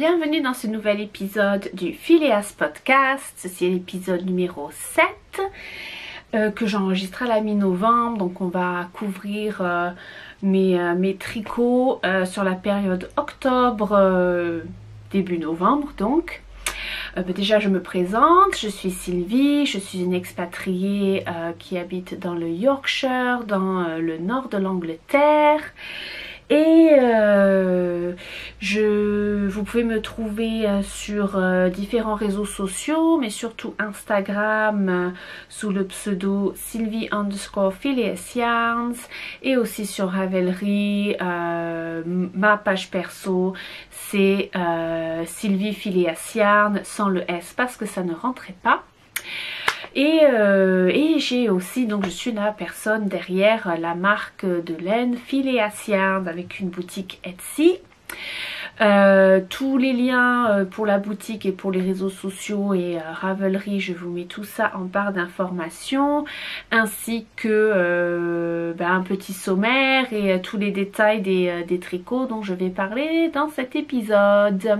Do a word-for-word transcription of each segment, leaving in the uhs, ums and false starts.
bienvenue dans ce nouvel épisode du Phileas Podcast. Ceci est l'épisode numéro sept euh, que j'enregistre à la mi-novembre. Donc on va couvrir euh, mes, euh, mes tricots euh, sur la période octobre, euh, début novembre donc. Euh, bah déjà je me présente, je suis Sylvie, je suis une expatriée euh, qui habite dans le Yorkshire, dans euh, le nord de l'Angleterre. Et euh, je, vous pouvez me trouver euh, sur euh, différents réseaux sociaux, mais surtout Instagram euh, sous le pseudo Sylvie underscore Phileas Yarns, et aussi sur Ravelry, euh, ma page perso c'est euh, Sylvie Phileas Yarns sans le S parce que ça ne rentrait pas. Et, euh, et j'ai aussi, donc je suis la personne derrière la marque de laine Phileas Yarns avec une boutique Etsy. Euh, tous les liens pour la boutique et pour les réseaux sociaux et euh, Ravelry, je vous mets tout ça en barre d'informations, ainsi que euh, ben, un petit sommaire et euh, tous les détails des, euh, des tricots dont je vais parler dans cet épisode.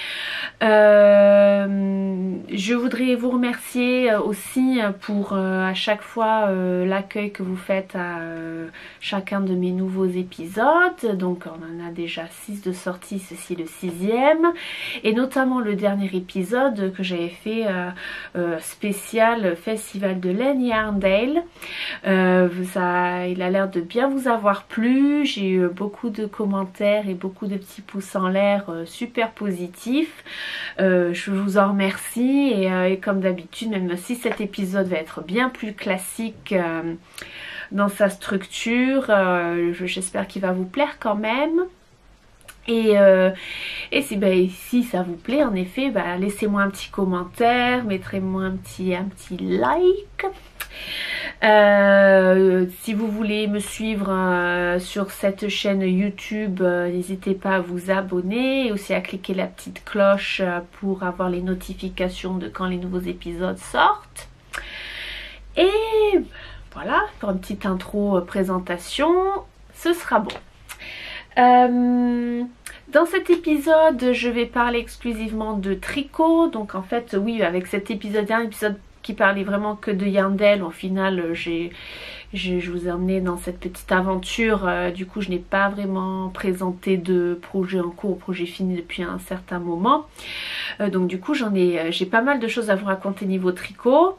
Euh, je voudrais vous remercier aussi pour euh, à chaque fois euh, l'accueil que vous faites à euh, chacun de mes nouveaux épisodes. Donc on en a déjà six de sortie, ceci le sixième, et notamment le dernier épisode que j'avais fait euh, euh, spécial Festival de laine Yarndale. Euh, ça, il a l'air de bien vous avoir plu. J'ai eu beaucoup de commentaires et beaucoup de petits pouces en l'air euh, super positifs. Euh, je vous en remercie et, euh, et comme d'habitude, même si cet épisode va être bien plus classique euh, dans sa structure, euh, j'espère qu'il va vous plaire quand même. Et, euh, et si, ben, si ça vous plaît, en effet, ben, laissez-moi un petit commentaire, mettez-moi un petit, un petit like. Euh, si vous voulez me suivre euh, sur cette chaîne YouTube, euh, n'hésitez pas à vous abonner et aussi à cliquer la petite cloche euh, pour avoir les notifications de quand les nouveaux épisodes sortent. Et voilà, pour une petite intro euh, présentation, ce sera bon. Euh, dans cet épisode, je vais parler exclusivement de tricot. Donc en fait, oui, avec cet épisode, un épisode qui parlait vraiment que de Yarndale, au final j'ai je vous ai emmené dans cette petite aventure. Euh, du coup je n'ai pas vraiment présenté de projet en cours, projet fini depuis un certain moment. Euh, donc du coup j'en ai j'ai pas mal de choses à vous raconter niveau tricot.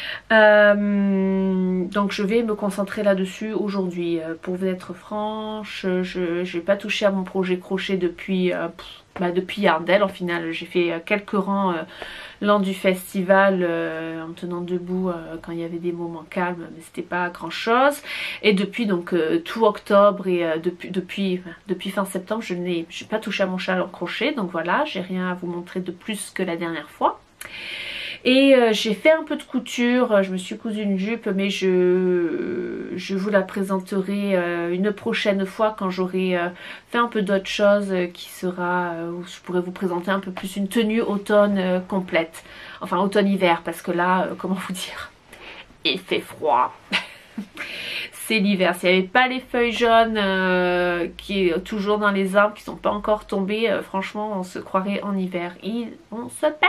Euh, donc je vais me concentrer là-dessus aujourd'hui. Euh, pour vous être franche, je n'ai pas touché à mon projet crochet depuis euh, pff, bah, depuis Yarndale. En final j'ai fait euh, quelques rangs euh, lors du festival euh, en tenant debout euh, quand il y avait des moments calmes, mais c'était pas grand chose. Et depuis donc euh, tout octobre et euh, depuis, depuis, depuis fin septembre, je n'ai pas touché à mon châle en crochet. Donc voilà, j'ai rien à vous montrer de plus que la dernière fois. Et euh, j'ai fait un peu de couture, je me suis cousu une jupe, mais je, je vous la présenterai euh, une prochaine fois quand j'aurai euh, fait un peu d'autre chose euh, qui sera, euh, où je pourrais vous présenter un peu plus une tenue automne euh, complète. Enfin automne-hiver, parce que là, euh, comment vous dire, il fait froid. C'est l'hiver. S'il n'y avait pas les feuilles jaunes euh, qui est toujours dans les arbres, qui ne sont pas encore tombées, euh, franchement on se croirait en hiver. Il, on se pèle.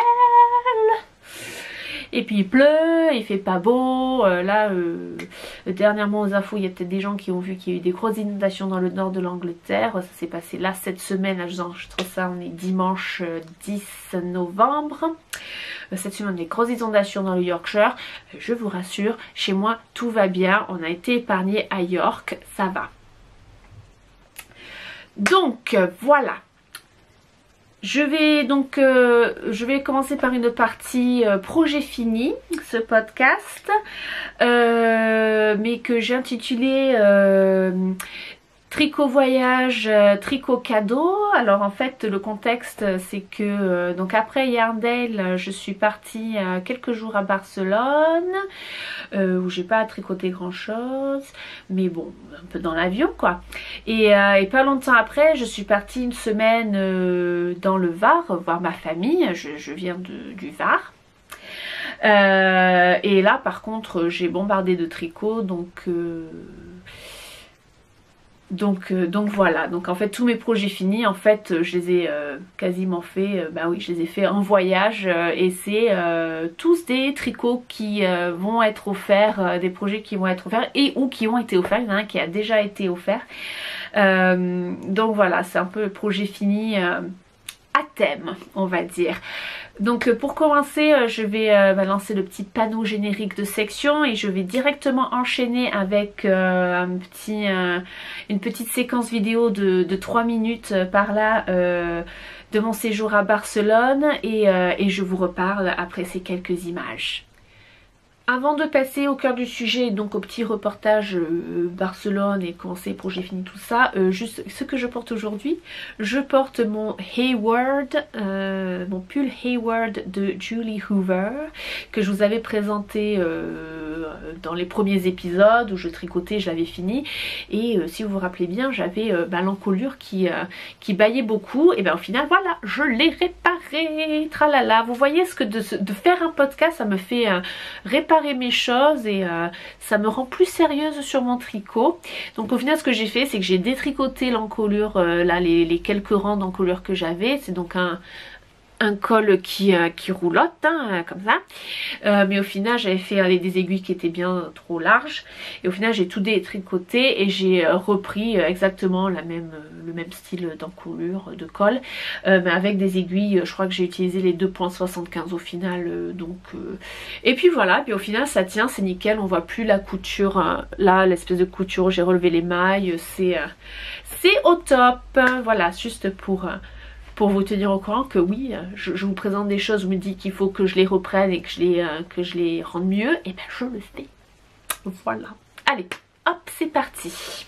Et puis il pleut, il fait pas beau. Euh, là, euh, dernièrement aux infos, il y a peut-être des gens qui ont vu qu'il y a eu des grosses inondations dans le nord de l'Angleterre. Ça s'est passé là cette semaine. Là, je vous enregistre ça, on est dimanche dix novembre. Euh, cette semaine, des grosses inondations dans le Yorkshire. Euh, je vous rassure, chez moi, tout va bien. On a été épargné à York, ça va. Donc, euh, voilà. Je vais donc euh, je vais commencer par une partie euh, projet fini, ce podcast, euh, mais que j'ai intitulé euh, tricot voyage, euh, tricot cadeau. Alors en fait le contexte c'est que euh, donc après Yarndale je suis partie euh, quelques jours à Barcelone euh, où j'ai pas tricoté grand chose, mais bon un peu dans l'avion quoi. Et, euh, et pas longtemps après je suis partie une semaine euh, dans le Var voir ma famille. Je, je viens de, du Var. Euh, et là par contre j'ai bombardé de tricot donc euh, Donc, euh, donc voilà, donc en fait tous mes projets finis, en fait je les ai euh, quasiment fait, euh, bah oui je les ai fait en voyage euh, et c'est euh, tous des tricots qui euh, vont être offerts, euh, des projets qui vont être offerts et ou qui ont été offerts, il y en a un qui a déjà été offert. Euh, donc voilà, c'est un peu le projet fini euh, à thème on va dire. Donc pour commencer je vais euh, bah, lancer le petit panneau générique de section et je vais directement enchaîner avec euh, un petit, euh, une petite séquence vidéo de, de trois minutes euh, par là euh, de mon séjour à Barcelone et, euh, et je vous reparle après ces quelques images. Avant de passer au cœur du sujet, donc au petit reportage euh, Barcelone et commencer les projets finis tout ça, euh, juste ce que je porte aujourd'hui, je porte mon Hayward, euh, mon pull Hayward de Julie Hoover que je vous avais présenté euh, dans les premiers épisodes où je tricotais, je l'avais fini et euh, si vous vous rappelez bien j'avais euh, bah, l'encolure qui, euh, qui baillait beaucoup et bien au final voilà je l'ai réparé, tralala. Vous voyez ce que de, de faire un podcast ça me fait euh, réparer mes choses et euh, ça me rend plus sérieuse sur mon tricot. Donc au final ce que j'ai fait c'est que j'ai détricoté l'encolure, euh, là les, les quelques rangs d'encolure que j'avais, c'est donc un un col qui, euh, qui roulotte hein, comme ça euh, mais au final j'avais fait aller des aiguilles qui étaient bien trop larges et au final j'ai tout détricoté et j'ai euh, repris euh, exactement la même, euh, le même style d'encolure de col euh, mais avec des aiguilles, je crois que j'ai utilisé les deux virgule soixante-quinze au final euh, donc euh... et puis voilà, puis au final ça tient, c'est nickel, on voit plus la couture euh, là l'espèce de couture où j'ai relevé les mailles, c'est euh, c'est au top. Voilà, juste pour euh, pour vous tenir au courant que oui, je, je vous présente des choses, vous me dites qu'il faut que je les reprenne et que je les, euh, que je les rende mieux, et ben je le fais. Voilà. Allez, hop, c'est parti.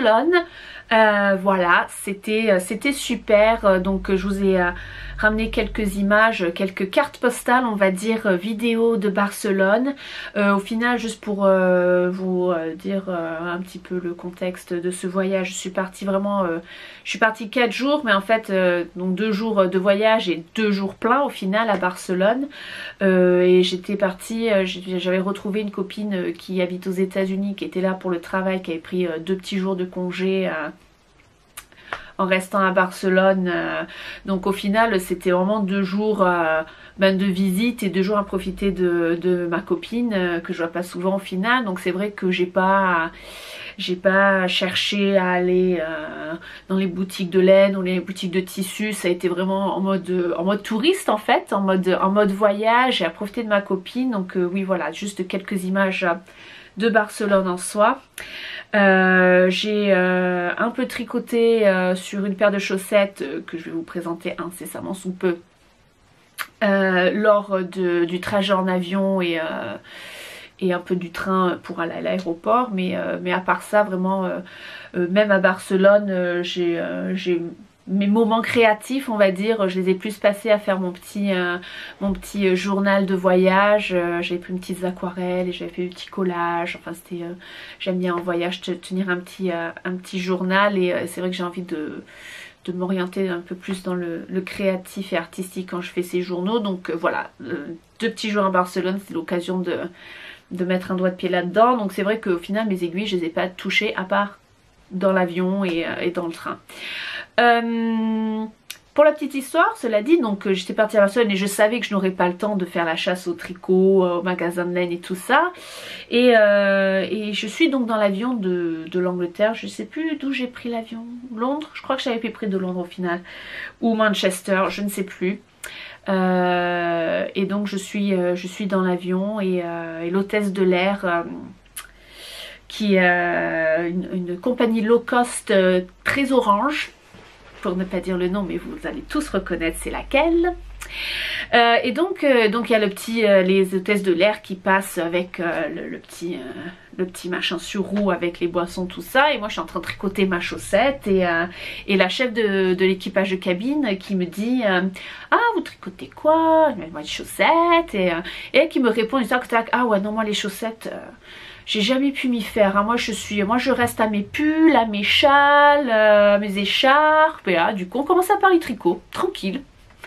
Barcelone. Euh, voilà, c'était c'était super. Donc je vous ai euh, ramené quelques images, quelques cartes postales, on va dire, euh, vidéo de Barcelone. Euh, au final, juste pour euh, vous euh, dire euh, un petit peu le contexte de ce voyage, je suis partie vraiment, euh, je suis partie quatre jours, mais en fait, euh, donc deux jours de voyage et deux jours pleins au final à Barcelone. Euh, et j'étais partie, euh, j'avais retrouvé une copine qui habite aux États-Unis, qui était là pour le travail, qui avait pris euh, deux petits jours de congé. Euh, en restant à Barcelone, euh, donc au final c'était vraiment deux jours euh, ben, de visite et deux jours à profiter de, de ma copine euh, que je vois pas souvent au final. Donc c'est vrai que j'ai pas j'ai pas cherché à aller euh, dans les boutiques de laine ou les boutiques de tissus. Ça a été vraiment en mode en mode touriste en fait, en mode en mode voyage et à profiter de ma copine. Donc euh, oui voilà, juste quelques images de Barcelone en soi. Euh, j'ai euh, un peu tricoté euh, sur une paire de chaussettes euh, que je vais vous présenter incessamment sous peu euh, lors de, du trajet en avion et, euh, et un peu du train pour aller à l'aéroport, mais, euh, mais à part ça vraiment euh, euh, même à Barcelone euh, j'ai euh, j'ai mes moments créatifs, on va dire, je les ai plus passés à faire mon petit, euh, mon petit journal de voyage. Euh, j'avais pris une petite aquarelle et j'avais fait des petits collages. Enfin, c'était, euh, j'aime bien en voyage tenir un petit, euh, un petit journal et euh, c'est vrai que j'ai envie de, de m'orienter un peu plus dans le, le créatif et artistique quand je fais ces journaux. Donc euh, voilà, euh, deux petits jours à Barcelone, c'est l'occasion de, de mettre un doigt de pied là-dedans. Donc c'est vrai qu'au final, mes aiguilles, je les ai pas touchées à part dans l'avion et, euh, et dans le train. Euh, pour la petite histoire, cela dit, donc euh, j'étais partie à Barcelone et je savais que je n'aurais pas le temps de faire la chasse au tricot, euh, au magasin de laine et tout ça. Et, euh, et je suis donc dans l'avion de, de l'Angleterre, je sais plus d'où j'ai pris l'avion, Londres, je crois que j'avais pris de Londres au final, ou Manchester, je ne sais plus. Euh, et donc je suis, euh, je suis dans l'avion et, euh, et l'hôtesse de l'air... Euh, qui est euh, une, une compagnie low cost euh, très orange, pour ne pas dire le nom, mais vous allez tous reconnaître c'est laquelle. Euh, et donc euh, donc il y a le petit, euh, les hôtesses de l'air qui passent avec euh, le, le petit euh, le petit machin sur roue avec les boissons, tout ça, et moi je suis en train de tricoter ma chaussette et, euh, et la chef de, de l'équipage de cabine qui me dit euh, ah vous tricotez quoi? Moi des chaussettes et, euh, et elle qui me répond du tac tac, ah ouais non moi les chaussettes euh, j'ai jamais pu m'y faire, hein. moi je suis, moi je reste à mes pulls, à mes châles, euh, mes écharpes, et là du coup on commence à parler tricot, tranquille.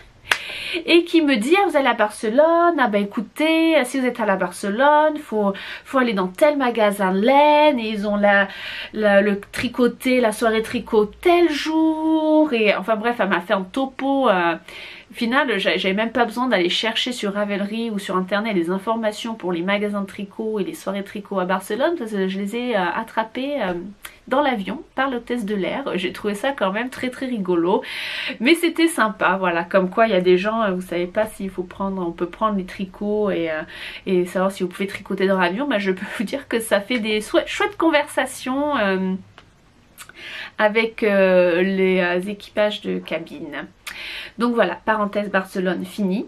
Et qui me dit ah, vous allez à Barcelone, ah bah écoutez si vous êtes à la Barcelone faut, faut aller dans tel magasin de laine et ils ont la, la, le tricoté, la soirée tricot tel jour, et enfin bref elle m'a fait un topo. euh, Au final, j'avais même pas besoin d'aller chercher sur Ravelry ou sur internet les informations pour les magasins de tricot et les soirées tricot à Barcelone, parce que je les ai euh, attrapés euh, dans l'avion par l'hôtesse de l'air. J'ai trouvé ça quand même très très rigolo, mais c'était sympa, voilà, comme quoi il y a des gens, euh, vous savez pas s'il faut prendre, on peut prendre les tricots et, euh, et savoir si vous pouvez tricoter dans l'avion. Bah, je peux vous dire que ça fait des chouettes conversations euh, avec euh, les euh, équipages de cabine. Donc voilà, parenthèse Barcelone finie.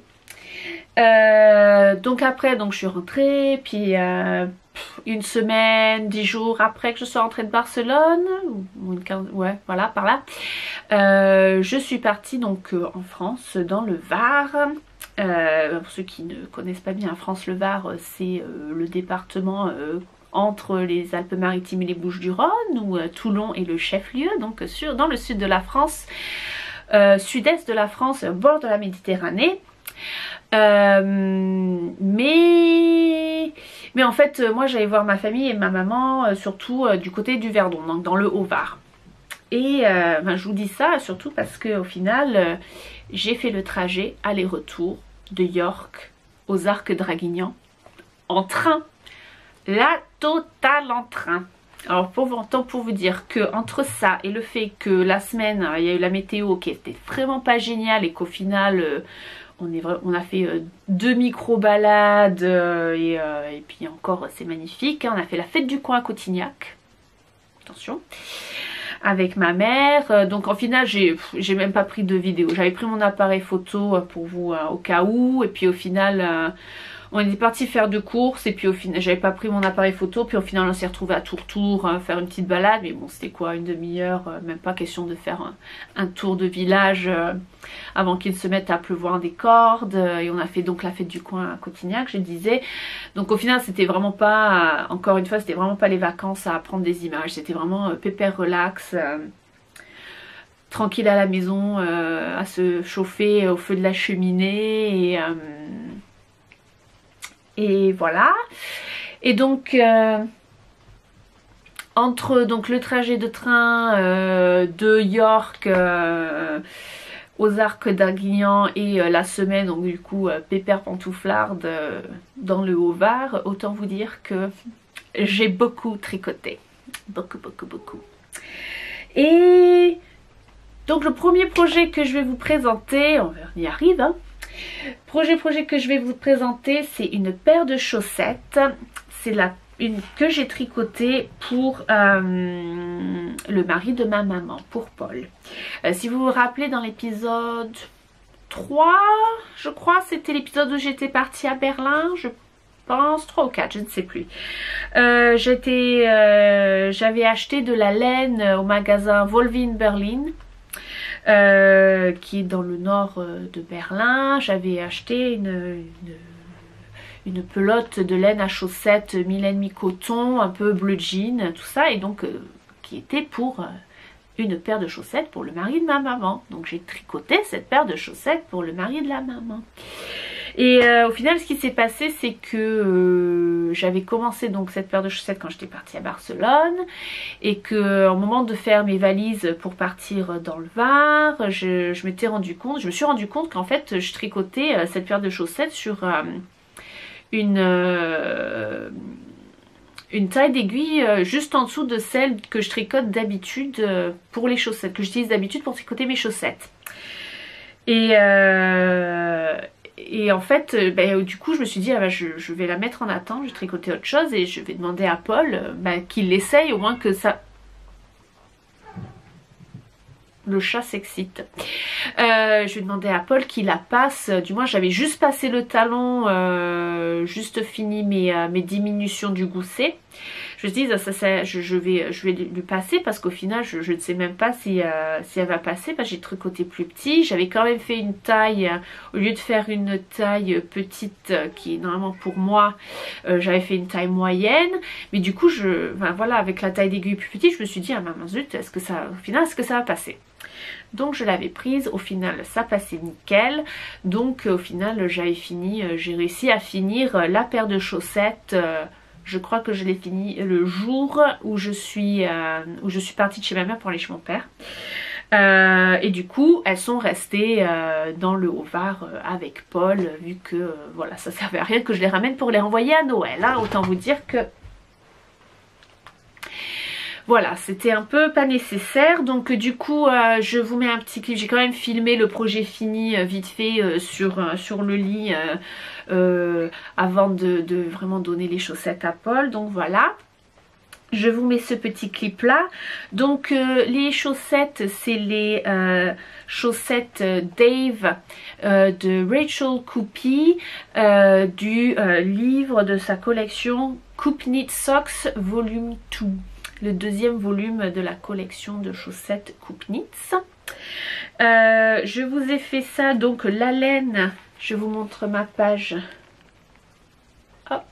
Euh, donc après, donc je suis rentrée, puis euh, une semaine, dix jours après que je sois rentrée de Barcelone, ou une quinze, ouais, voilà, par là, euh, je suis partie donc euh, en France, dans le Var. Euh, pour ceux qui ne connaissent pas bien France, le Var, c'est euh, le département euh, entre les Alpes-Maritimes et les Bouches-du-Rhône, où euh, Toulon est le chef-lieu, donc sur, dans le sud de la France. Euh, sud-est de la France, bord de la Méditerranée. Euh, mais, mais en fait, moi j'allais voir ma famille et ma maman, euh, surtout euh, du côté du Verdon, donc dans le Haut-Var. Et euh, ben, je vous dis ça surtout parce qu'au final, euh, j'ai fait le trajet aller-retour de York aux Arcs Draguignan en train. La totale en train. Alors pour vous, pour vous dire que entre ça et le fait que la semaine il y a eu la météo qui était vraiment pas géniale et qu'au final euh, on, est, on a fait euh, deux micro balades euh, et, euh, et puis encore c'est magnifique, hein, on a fait la fête du coin à Cotignac, attention, avec ma mère. Euh, donc en final j'ai j'ai même pas pris de vidéo, j'avais pris mon appareil photo pour vous euh, au cas où, et puis au final euh, On est parti faire deux courses et puis au final j'avais pas pris mon appareil photo, puis au final on s'est retrouvé à tour-tour hein, faire une petite balade, mais bon c'était quoi, une demi-heure, euh, même pas question de faire un, un tour de village euh, avant qu'il se mette à pleuvoir des cordes, euh, et on a fait donc la fête du coin à Cotignac, je disais. Donc au final c'était vraiment pas, euh, encore une fois c'était vraiment pas les vacances à prendre des images, c'était vraiment euh, pépère relax, euh, tranquille à la maison, euh, à se chauffer au feu de la cheminée et... Euh, Et voilà. Et donc euh, entre donc le trajet de train euh, de York euh, aux Arcs d'Arguignan et euh, la semaine, donc du coup euh, pépère pantouflarde euh, dans le Haut-Var, autant vous dire que j'ai beaucoup tricoté. Beaucoup, beaucoup, beaucoup. Et donc le premier projet que je vais vous présenter, on y arrive, hein. Projet projet que je vais vous présenter, c'est une paire de chaussettes. C'est la une que j'ai tricotée pour euh, le mari de ma maman, pour Paul. Euh, si vous vous rappelez, dans l'épisode trois, je crois, c'était l'épisode où j'étais partie à Berlin, je pense, trois ou quatre, je ne sais plus. Euh, j'étais, euh, j'avais acheté de la laine au magasin Volvin Berlin. Euh, qui est dans le nord euh, de Berlin. J'avais acheté une, une, une pelote de laine à chaussettes mille et demi coton, un peu bleu jean, tout ça, et donc euh, qui était pour euh, une paire de chaussettes pour le mari de ma maman. Donc j'ai tricoté cette paire de chaussettes pour le mari de la maman. Et euh, au final, ce qui s'est passé, c'est que euh, j'avais commencé donc cette paire de chaussettes quand j'étais partie à Barcelone, et que au moment de faire mes valises pour partir dans le Var, je, je m'étais rendu compte, je me suis rendu compte qu'en fait, je tricotais euh, cette paire de chaussettes sur euh, une euh, une taille d'aiguille euh, juste en dessous de celle que je tricote d'habitude euh, pour les chaussettes, que j'utilise d'habitude pour tricoter mes chaussettes. Et euh, Et en fait, ben, du coup, je me suis dit, ah ben, je, je vais la mettre en attente, je vais tricoter autre chose et je vais demander à Paul ben, qu'il l'essaye, au moins que ça... Le chat s'excite. Euh, je vais demander à Paul qu'il la passe, du moins j'avais juste passé le talon, euh, juste fini mes, euh, mes diminutions du gousset. Je me dis, ça, ça, ça, je, je, vais, je vais lui passer parce qu'au final je, je ne sais même pas si, euh, si elle va passer, parce que j'ai tricoté plus petit. J'avais quand même fait une taille, euh, au lieu de faire une taille petite euh, qui est normalement pour moi, euh, j'avais fait une taille moyenne. Mais du coup, je, ben, voilà, avec la taille d'aiguille plus petite, je me suis dit, ah maman zut, est-ce que ça, au final, est-ce que ça va passer? Donc je l'avais prise, au final ça passait nickel. Donc au final j'avais fini, euh, j'ai réussi à finir euh, la paire de chaussettes. euh, Je crois que je l'ai fini le jour où je suis, euh, où je suis partie de chez ma mère pour aller chez mon père. Euh, et du coup, elles sont restées euh, dans le Haut-Var euh, avec Paul, vu que euh, voilà, ça servait à rien que je les ramène pour les renvoyer à Noël. Hein. Autant vous dire que voilà, c'était un peu pas nécessaire. Donc du coup, euh, je vous mets un petit clip. J'ai quand même filmé le projet fini euh, vite fait euh, sur, euh, sur le lit euh, euh, avant de, de vraiment donner les chaussettes à Paul. Donc voilà. Je vous mets ce petit clip là. Donc euh, les chaussettes, c'est les euh, chaussettes Dave euh, de Rachel Coopy euh, du euh, livre de sa collection Coop Knit Socks Volume deux. Le deuxième volume de la collection de chaussettes Coop Knits. Euh, je vous ai fait ça, donc la laine, je vous montre ma page. Hop.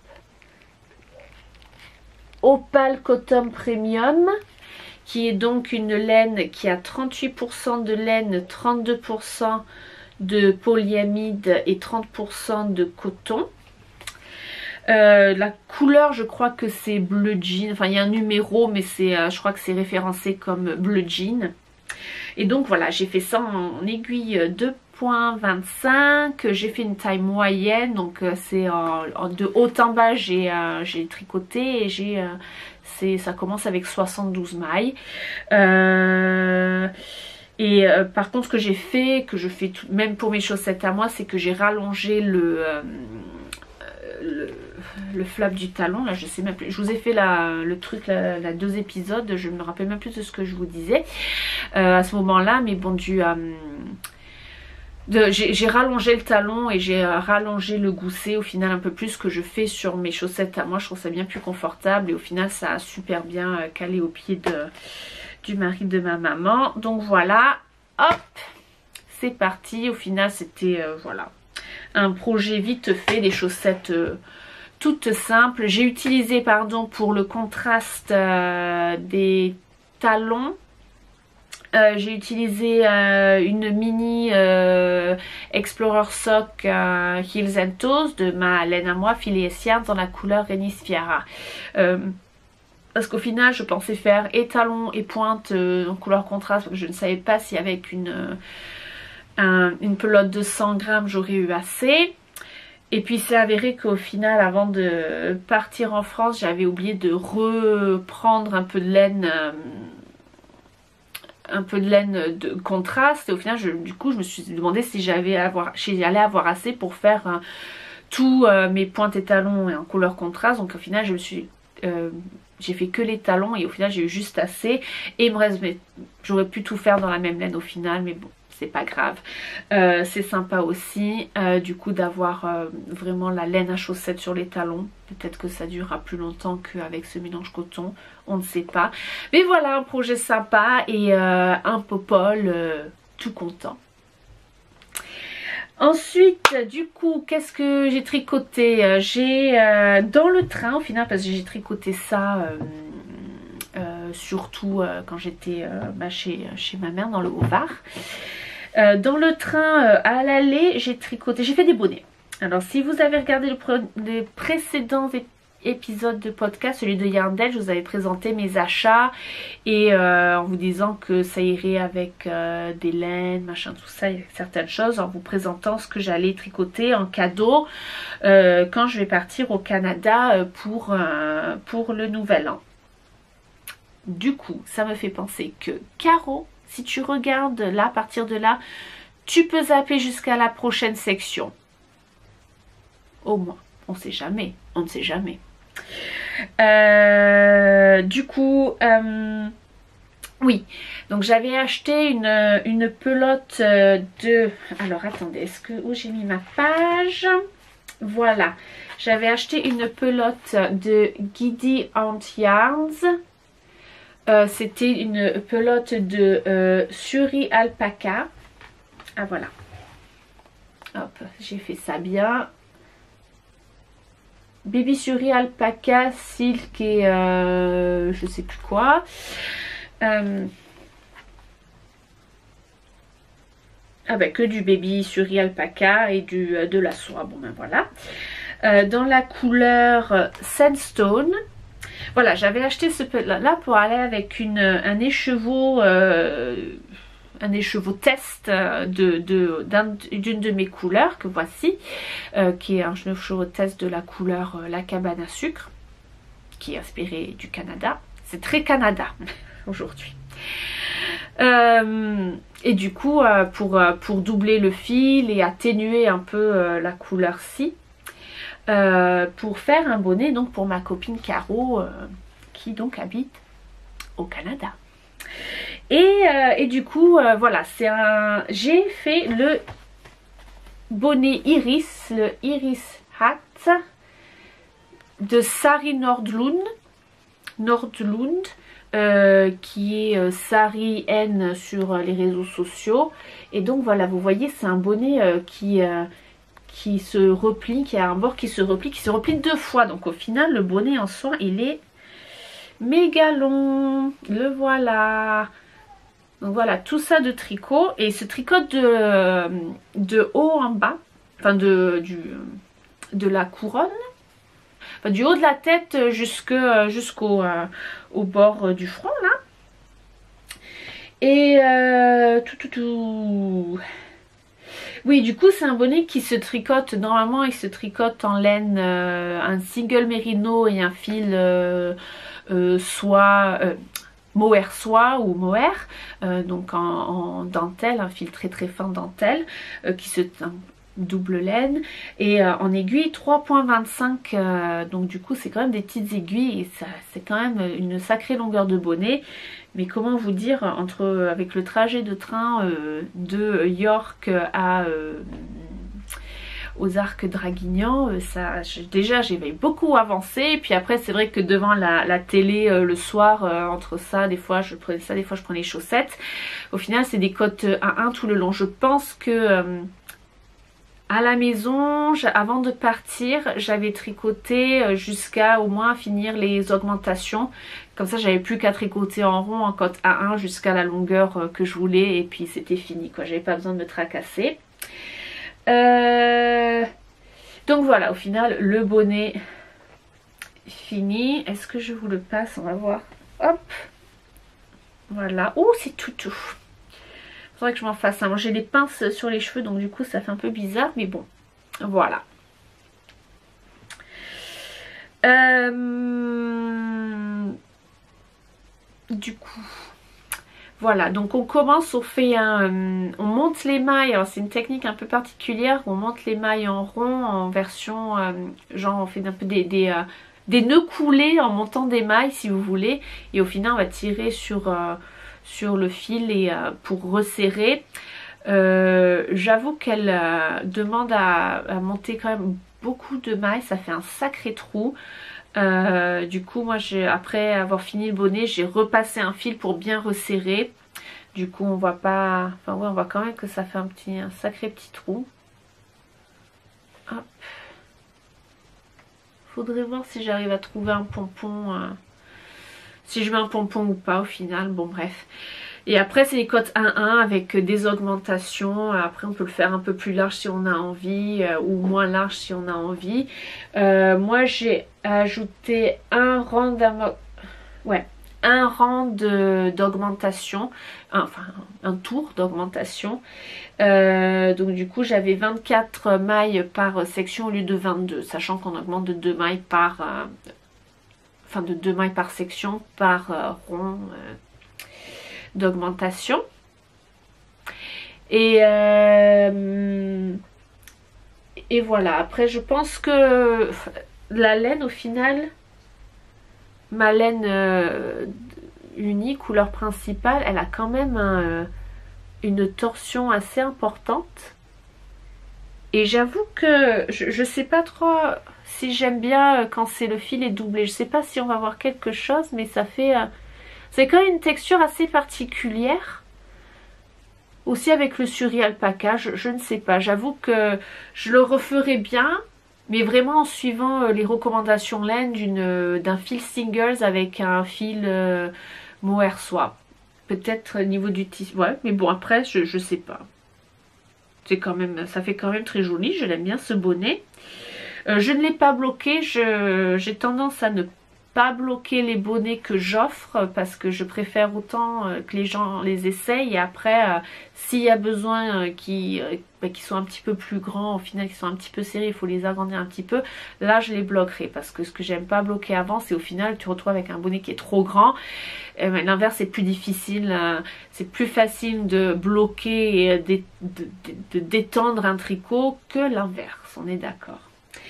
Opal Cotton Premium, qui est donc une laine qui a trente-huit pour cent de laine, trente-deux pour cent de polyamide et trente pour cent de coton. Euh, la couleur, je crois que c'est bleu jean, enfin il y a un numéro, mais c'est, euh, je crois que c'est référencé comme bleu jean. Et donc voilà, j'ai fait ça en, en aiguille deux point vingt-cinq, j'ai fait une taille moyenne, donc euh, c'est en, en, de haut en bas j'ai euh, j'ai tricoté et j'ai euh, c'est ça commence avec soixante-douze mailles. Euh, et euh, par contre, ce que j'ai fait, que je fais tout, même pour mes chaussettes à moi, c'est que j'ai rallongé le euh, Le, le flap du talon, là je sais même plus, je vous ai fait la, le truc la, la deux épisodes, je ne me rappelle même plus de ce que je vous disais euh, à ce moment là, mais bon, du, euh, j'ai rallongé le talon et j'ai rallongé le gousset au final un peu plus que je fais sur mes chaussettes à moi. Je trouve ça bien plus confortable et au final ça a super bien calé au pied de, du mari de ma maman. Donc voilà, hop, c'est parti. Au final c'était euh, voilà, un projet vite fait, des chaussettes euh, toutes simples. J'ai utilisé pardon pour le contraste euh, des talons. Euh, j'ai utilisé euh, une mini euh, Explorer Sock euh, Heels and Toes de ma laine à moi, Phileas Yarns, dans la couleur Renis Fiara. Euh, parce qu'au final, je pensais faire et talons et pointe euh, en couleur contraste, parce que je ne savais pas si avec une, euh, un, une pelote de cent grammes, j'aurais eu assez. Et puis c'est avéré qu'au final, avant de partir en France, j'avais oublié de reprendre un peu de laine... Euh, un peu de laine de contraste et au final je, du coup je me suis demandé si j'avais avoir si j'allais avoir assez pour faire euh, tous euh, mes pointes et talons et en couleur contraste. Donc au final je me suis euh, j'ai fait que les talons et au final j'ai eu juste assez et il me reste, j'aurais pu tout faire dans la même laine au final, mais bon, c'est pas grave. Euh, c'est sympa aussi euh, du coup d'avoir euh, vraiment la laine à chaussettes sur les talons. Peut-être que ça durera plus longtemps qu'avec ce mélange coton, on ne sait pas. Mais voilà, un projet sympa et euh, un popole euh, tout content. Ensuite, du coup, qu'est-ce que j'ai tricoté? J'ai euh, dans le train au final, parce que j'ai tricoté ça euh, euh, surtout euh, quand j'étais euh, bah, chez, chez ma mère dans le Haut-Var. Euh, dans le train euh, à l'aller, j'ai tricoté, j'ai fait des bonnets. Alors si vous avez regardé le pre les précédents ép épisodes de podcast, celui de Yarndale, je vous avais présenté mes achats et euh, en vous disant que ça irait avec euh, des laines, machin, tout ça, il y a certaines choses, en vous présentant ce que j'allais tricoter en cadeau euh, quand je vais partir au Canada pour, euh, pour le nouvel an. Du coup, ça me fait penser que Caro, si tu regardes là, à partir de là, tu peux zapper jusqu'à la prochaine section. Au moins, on ne sait jamais, on ne sait jamais. Euh, du coup, euh, oui, donc j'avais acheté une, une pelote de... Alors attendez, est-ce que... Où j'ai mis ma page? Voilà, j'avais acheté une pelote de Giddy Aunt Yarns. Euh, C'était une pelote de euh, Suri Alpaca. Ah voilà. Hop, j'ai fait ça bien. Baby Suri Alpaca, Silk et euh, je sais plus quoi. Euh, ah ben que du Baby Suri Alpaca et du, euh, de la soie. Bon ben voilà. Euh, dans la couleur Sandstone. Voilà, j'avais acheté ce là pour aller avec une, un écheveau, euh, un écheveau test de, de, d'une de mes couleurs que voici, euh, qui est un écheveau test de la couleur euh, la cabane à sucre, qui est inspiré du Canada. C'est très Canada aujourd'hui. Euh, et du coup, euh, pour, pour doubler le fil et atténuer un peu euh, la couleur-ci, Euh, pour faire un bonnet donc pour ma copine Caro euh, qui donc habite au Canada et, euh, et du coup euh, voilà, c'est un j'ai fait le bonnet Iris, le Iris Hat de Sari Nordlund Nordlund euh, qui est euh, Sari N sur les réseaux sociaux. Et donc voilà, vous voyez, c'est un bonnet euh, qui euh, qui se replie, qui a un bord qui se replie, qui se replie deux fois. Donc au final, le bonnet en soi, il est méga long. Le voilà. Donc voilà, tout ça de tricot. Et ce tricot de, de haut en bas, enfin de, du, de la couronne, enfin du haut de la tête jusque, jusqu'au euh, au bord du front là. Et euh, tout tout tout... Oui, du coup c'est un bonnet qui se tricote, normalement il se tricote en laine, euh, un single mérino et un fil euh, euh, soie, euh, mohair soie ou mohair, euh, donc en, en dentelle, un fil très très fin dentelle, euh, qui se, un double laine, et euh, en aiguille trois virgule vingt-cinq, euh, donc du coup c'est quand même des petites aiguilles et ça c'est quand même une sacrée longueur de bonnet. Mais comment vous dire, entre avec le trajet de train euh, de York à euh, aux Arcs Draguignan, euh, ça déjà j'avais beaucoup avancé, et puis après c'est vrai que devant la, la télé euh, le soir, euh, entre ça des fois je prenais ça, des fois je prenais les chaussettes. Au final c'est des côtes à un tout le long. Je pense que euh, à la maison, avant de partir, j'avais tricoté jusqu'à au moins finir les augmentations. Comme ça, j'avais plus qu'à tricoter en rond en côte A un jusqu'à la longueur que je voulais, et puis c'était fini, quoi. J'avais pas besoin de me tracasser. Euh... Donc voilà, au final, le bonnet fini. Est-ce que je vous le passe? On va voir. Hop. Voilà. Oh, c'est tout tout. Faudrait que je m'en fasse un. Moi j'ai les pinces sur les cheveux, donc du coup ça fait un peu bizarre, mais bon, voilà. Euh... Du coup, voilà. Donc on commence, on fait un, on monte les mailles. Alors c'est une technique un peu particulière. On monte les mailles en rond, en version, euh, genre on fait un peu des des, euh, des nœuds coulés en montant des mailles, si vous voulez. Et au final on va tirer sur euh, sur le fil et euh, pour resserrer. Euh, j'avoue qu'elle euh, demande à, à monter quand même beaucoup de mailles, ça fait un sacré trou. Euh, du coup moi j'ai, après avoir fini le bonnet, j'ai repassé un fil pour bien resserrer. Du coup on voit pas, enfin ouais on voit quand même que ça fait un petit, un sacré petit trou. Hop. Faudrait voir si j'arrive à trouver un pompon, euh, si je mets un pompon ou pas au final, bon bref. Et après c'est les côtes un un avec des augmentations. Après on peut le faire un peu plus large si on a envie, euh, ou moins large si on a envie. Euh, moi j'ai ajouté un rang d'amo... ouais, un rang d'augmentation, enfin un tour d'augmentation. Euh, donc du coup j'avais vingt-quatre mailles par section au lieu de vingt-deux, sachant qu'on augmente de deux mailles par... Euh, enfin de deux mailles par section par euh, rond euh, d'augmentation. Et euh, et voilà, après je pense que la laine au final, ma laine euh, unie couleur principale, elle a quand même un, une torsion assez importante. Et j'avoue que je, je sais pas trop si j'aime bien quand c'est le fil est doublé. Je sais pas si on va voir quelque chose, mais ça fait... Euh, c'est quand même une texture assez particulière. Aussi avec le suri alpaca, je, je ne sais pas. J'avoue que je le referai bien, mais vraiment en suivant les recommandations laine d'une d'un fil singles avec un fil euh, mohair soie. Peut-être au niveau du tissu, ouais, mais bon après je, je sais pas. C'est quand même, ça fait quand même très joli, je l'aime bien ce bonnet. Euh, je ne l'ai pas bloqué, j'ai tendance à ne pas bloquer les bonnets que j'offre parce que je préfère autant euh, que les gens les essayent, et après euh, s'il y a besoin euh, qu'ils euh, bah, qu'ils soient un petit peu plus grands, au final qu'ils sont un petit peu serrés, il faut les agrandir un petit peu, là je les bloquerai, parce que ce que j'aime pas bloquer avant, c'est au final tu te retrouves avec un bonnet qui est trop grand. Euh, l'inverse est plus difficile, euh, c'est plus facile de bloquer et de, de, de, de détendre un tricot que l'inverse, on est d'accord.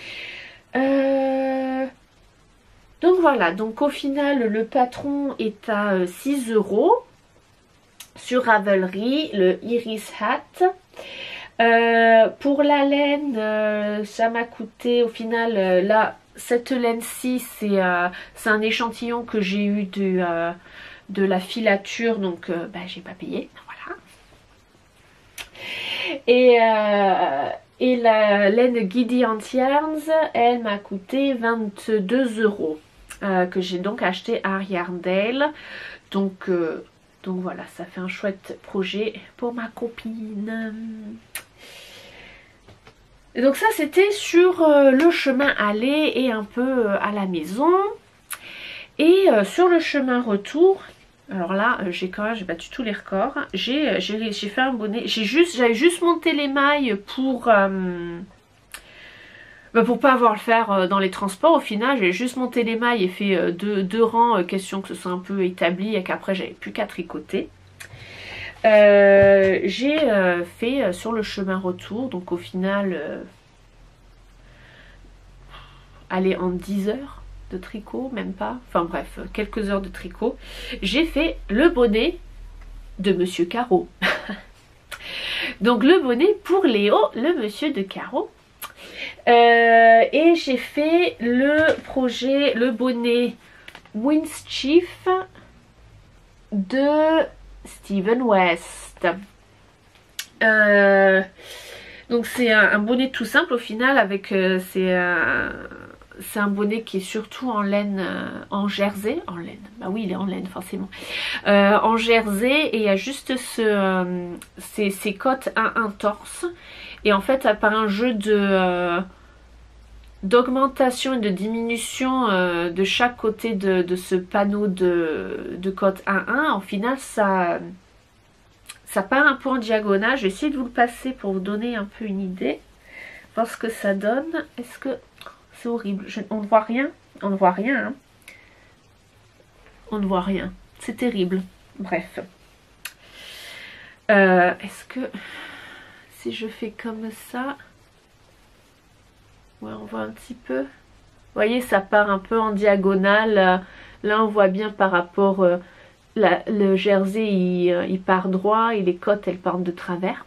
Euh... Donc voilà, donc au final le patron est à six euros sur Ravelry, le Iris Hat. Euh, pour la laine, euh, ça m'a coûté au final, euh, là, cette laine-ci, c'est euh, un échantillon que j'ai eu de, euh, de la filature, donc euh, bah, j'ai pas payé, voilà. Et... Euh, Et la laine Giddy Yarns, elle m'a coûté vingt-deux euros. Euh, que j'ai donc acheté à Yarndale. Donc, euh, donc voilà, ça fait un chouette projet pour ma copine. Et donc ça c'était sur euh, le chemin aller et un peu euh, à la maison. Et euh, sur le chemin retour, alors là euh, j'ai quand même, j'ai battu tous les records. J'ai fait un bonnet, j'ai juste, j'avais juste monté les mailles pour... Euh, Bah pour pas avoir à le faire dans les transports. Au final j'ai juste monté les mailles et fait deux, deux rangs, question que ce soit un peu établi et qu'après j'avais plus qu'à tricoter. Euh, j'ai euh, fait euh, sur le chemin retour, donc au final, euh, aller en dix heures de tricot, même pas, enfin bref, quelques heures de tricot, j'ai fait le bonnet de Monsieur Caro. Donc le bonnet pour Léo, le monsieur de Caro. Euh, et j'ai fait le projet, le bonnet Windchief de Steven West. Euh, donc c'est un, un bonnet tout simple au final, avec euh, c'est un, c'est un bonnet qui est surtout en laine, euh, en jersey, en laine, bah oui il est en laine forcément, euh, en jersey, et il y a juste ce, euh, ces, ces côtes un, un torse, et en fait par un jeu de euh, d'augmentation et de diminution euh, de chaque côté de, de ce panneau de, de côte un un, en final ça ça part un peu en diagonale. Je vais essayer de vous le passer pour vous donner un peu une idée, voir ce que ça donne. Est-ce que c'est horrible? Je, on ne voit rien, on ne voit rien, hein. On ne voit rien, c'est terrible. Bref, euh, est-ce que si je fais comme ça, ouais, on voit un petit peu. Vous voyez, ça part un peu en diagonale. Là, on voit bien par rapport, euh, la, le jersey, il, euh, il part droit et les côtes, elles partent de travers.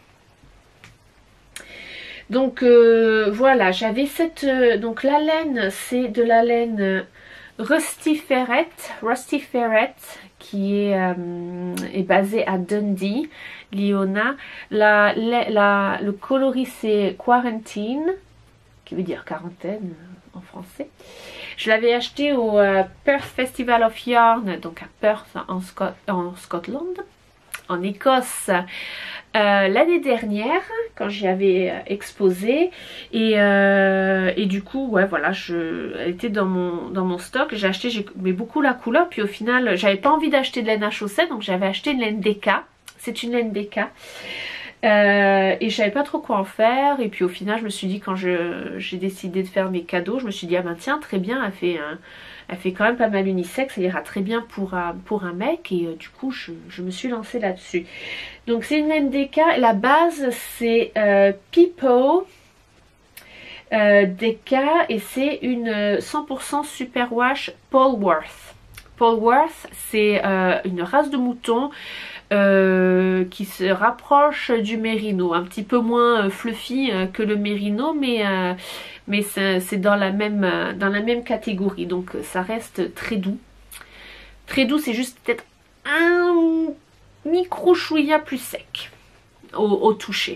Donc, euh, voilà, j'avais cette... Euh, donc, la laine, c'est de la laine Rusty Ferret, Rusty Ferret, qui est, euh, est basée à Dundee, Liona. La, la, la, le coloris, c'est Quarantine, qui veut dire quarantaine en français. Je l'avais acheté au euh, Perth Festival of Yarn, donc à Perth en, Scot en Scotland, en Écosse, euh, l'année dernière quand j'y avais euh, exposé, et, euh, et du coup ouais voilà, je, elle était dans mon, dans mon stock. J'ai acheté, j'aimais beaucoup la couleur, puis au final j'avais pas envie d'acheter de laine à chaussettes, donc j'avais acheté une laine D K. C'est une laine D K. Euh, et je savais pas trop quoi en faire, et puis au final je me suis dit, quand j'ai décidé de faire mes cadeaux, je me suis dit ah ben tiens, très bien, elle fait, un, elle fait quand même pas mal unisexe, ça ira très bien pour un, pour un mec, et euh, du coup je, je me suis lancée là-dessus. Donc c'est une laine D K, la base c'est euh, Pipo euh, D K, et c'est une cent pour cent superwash Polworth. Polworth, c'est euh, une race de mouton Euh, qui se rapproche du mérino, un petit peu moins euh, fluffy euh, que le mérino, mais, euh, mais c'est dans la même euh, dans la même catégorie, donc euh, ça reste très doux. Très doux, c'est juste peut-être un micro chouïa plus sec au, au toucher.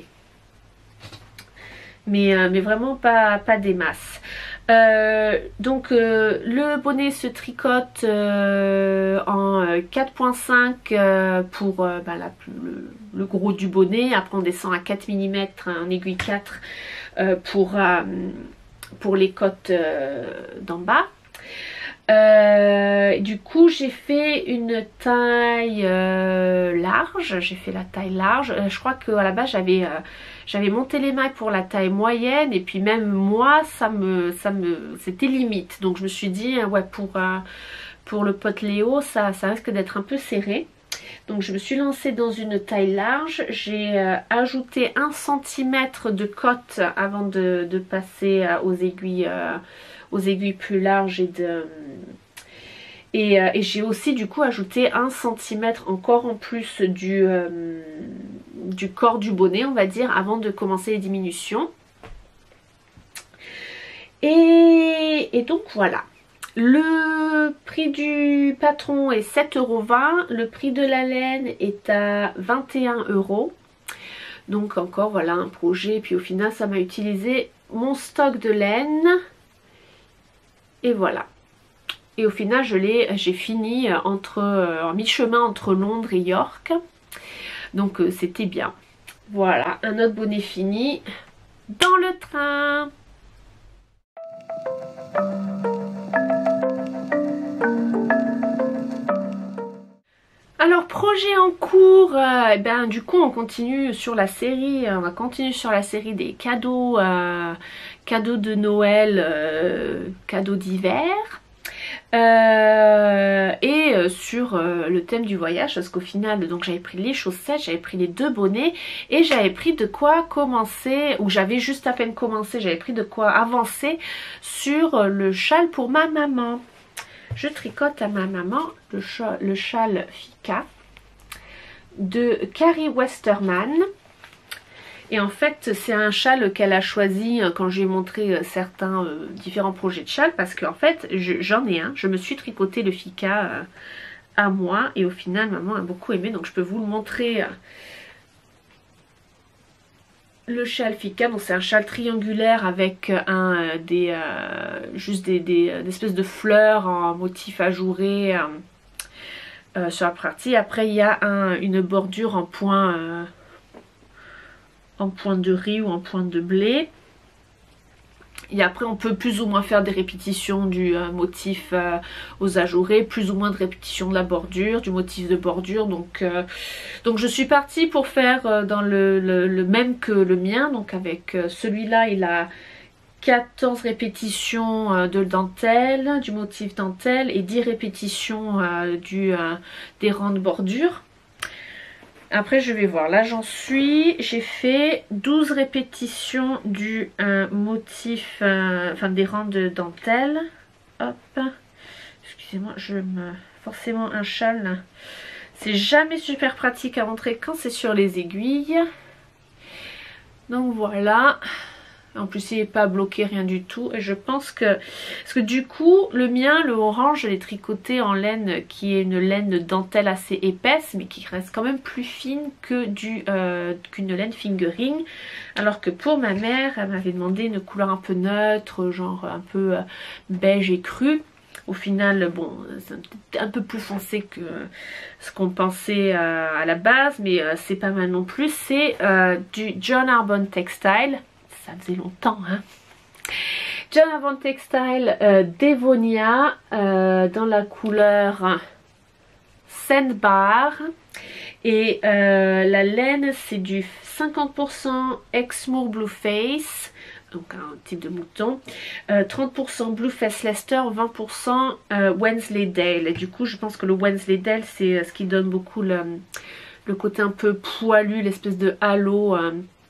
Mais, euh, mais vraiment pas, pas des masses. Euh, donc euh, le bonnet se tricote euh, en quatre point cinq euh, pour euh, bah, la, le, le gros du bonnet. Après on descend à quatre millimètres en aiguille quatre euh, pour, euh, pour les côtes euh, d'en bas. Euh, du coup j'ai fait une taille euh, large, j'ai fait la taille large. Euh, je crois qu'à la base j'avais euh, j'avais monté les mailles pour la taille moyenne, et puis même moi ça me ça me c'était limite, donc je me suis dit ouais, pour euh, pour le pote Léo ça, ça risque d'être un peu serré, donc je me suis lancée dans une taille large. J'ai euh, ajouté un centimètre de cotte avant de, de passer euh, aux aiguilles euh, aux aiguilles plus larges, et de et, euh, et j'ai aussi du coup ajouté un centimètre encore en plus du, euh, du corps du bonnet, on va dire, avant de commencer les diminutions. Et, et donc voilà. Le prix du patron est sept euros vingt. Le prix de la laine est à vingt et un euros. Donc encore voilà un projet. Et puis au final ça m'a utilisé mon stock de laine. Et voilà. Et au final, je l'ai, j'ai fini entre, en mi-chemin entre Londres et York. Donc euh, c'était bien. Voilà, un autre bonnet fini dans le train. Alors projet en cours, euh, et ben du coup on continue sur la série, on va continuer sur la série des cadeaux, euh, cadeaux de Noël, euh, cadeaux d'hiver. Euh, et euh, sur euh, le thème du voyage, parce qu'au final donc j'avais pris les chaussettes, j'avais pris les deux bonnets et j'avais pris de quoi commencer, ou j'avais juste à peine commencé, j'avais pris de quoi avancer sur le châle pour ma maman. Je tricote à ma maman le châle, le châle Fika de Carrie Westerman. Et en fait c'est un châle qu'elle a choisi quand je lui ai montré certains euh, différents projets de châle, parce qu'en fait j'en ai un, je me suis tricoté le Fika euh, à moi et au final maman a beaucoup aimé, donc je peux vous le montrer. Euh, le châle Fika, donc c'est un châle triangulaire avec un euh, des euh, juste des, des, des espèces de fleurs en motif ajouré euh, euh, sur la partie. Après il y a un, une bordure en point euh, en point de riz ou en point de blé. Et après on peut plus ou moins faire des répétitions du euh, motif euh, aux ajourés, plus ou moins de répétitions de la bordure, du motif de bordure. Donc, euh, donc je suis partie pour faire euh, dans le, le, le même que le mien. Donc avec euh, celui-là il a quatorze répétitions euh, de dentelle, du motif dentelle, et dix répétitions euh, du, euh, des rangs de bordure. Après je vais voir, là j'en suis, j'ai fait douze répétitions du euh, motif, euh, enfin des rangs de dentelle. Hop, excusez-moi, je me... forcément un châle, c'est jamais super pratique à montrer quand c'est sur les aiguilles. Donc voilà. En plus il n'est pas bloqué, rien du tout. Et je pense que... Parce que du coup, le mien, le orange, je l'ai tricoté en laine qui est une laine de dentelle assez épaisse, mais qui reste quand même plus fine que du euh, qu'une laine fingering. Alors que pour ma mère, elle m'avait demandé une couleur un peu neutre, genre un peu euh, beige et cru. Au final, bon, c'est un peu plus foncé que ce qu'on pensait euh, à la base, mais euh, c'est pas mal non plus. C'est euh, du John Arbon Textile. Ça faisait longtemps, hein. John Arbon Textile euh, Devonia euh, dans la couleur Sandbar. Et euh, la laine, c'est du cinquante pour cent Exmoor Blueface, donc un type de mouton, euh, trente pour cent Blueface Leicester, vingt pour cent euh, Wensleydale. Et du coup, je pense que le Wensleydale, c'est ce qui donne beaucoup le, le côté un peu poilu, l'espèce de halo euh,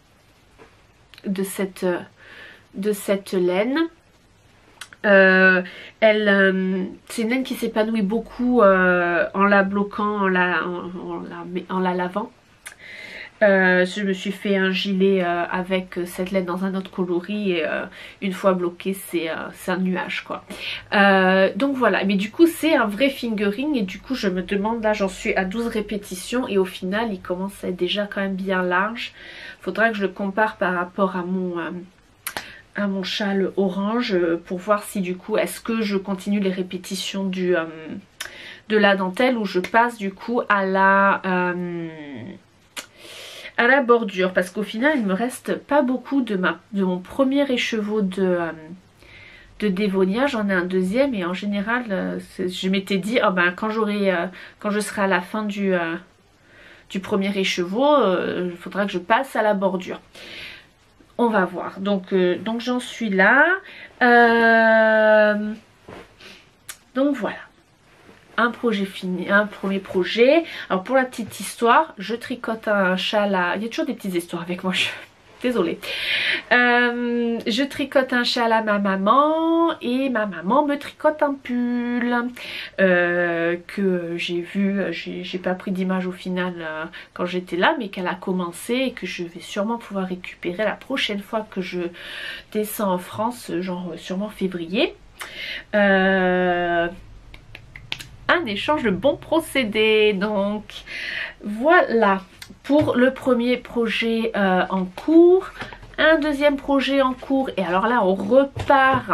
de cette, de cette laine. Euh, elle, euh, c'est une laine qui s'épanouit beaucoup euh, en la bloquant, en la, en, en la, en la lavant. Euh, je me suis fait un gilet euh, avec cette laine dans un autre coloris et euh, une fois bloqué c'est euh, un nuage quoi. Euh, donc voilà, mais du coup c'est un vrai fingering et du coup je me demande, là j'en suis à douze répétitions et au final il commence à être déjà quand même bien large. Faudra que je le compare par rapport à mon... Euh, à mon châle orange pour voir si du coup est-ce que je continue les répétitions du, euh, de la dentelle ou je passe du coup à la, euh, à la bordure, parce qu'au final il me reste pas beaucoup de, ma, de mon premier écheveau de, euh, de Devonia. J'en ai un deuxième et en général euh, je m'étais dit oh ben, quand, j'aurai, euh, quand je serai à la fin du, euh, du premier écheveau il euh, faudra que je passe à la bordure. On va voir. Donc, euh, donc j'en suis là. Euh, donc voilà. Un projet fini, un premier projet. Alors pour la petite histoire, je tricote un châle à... Il y a toujours des petites histoires avec moi, je... désolée. Euh, je tricote un châle à ma maman et ma maman me tricote un pull euh, que j'ai vu, j'ai pas pris d'image au final euh, quand j'étais là, mais qu'elle a commencé et que je vais sûrement pouvoir récupérer la prochaine fois que je descends en France, genre sûrement février. Euh, un échange de bons procédés, donc voilà pour le premier projet euh, en cours. Un deuxième projet en cours et alors là on repart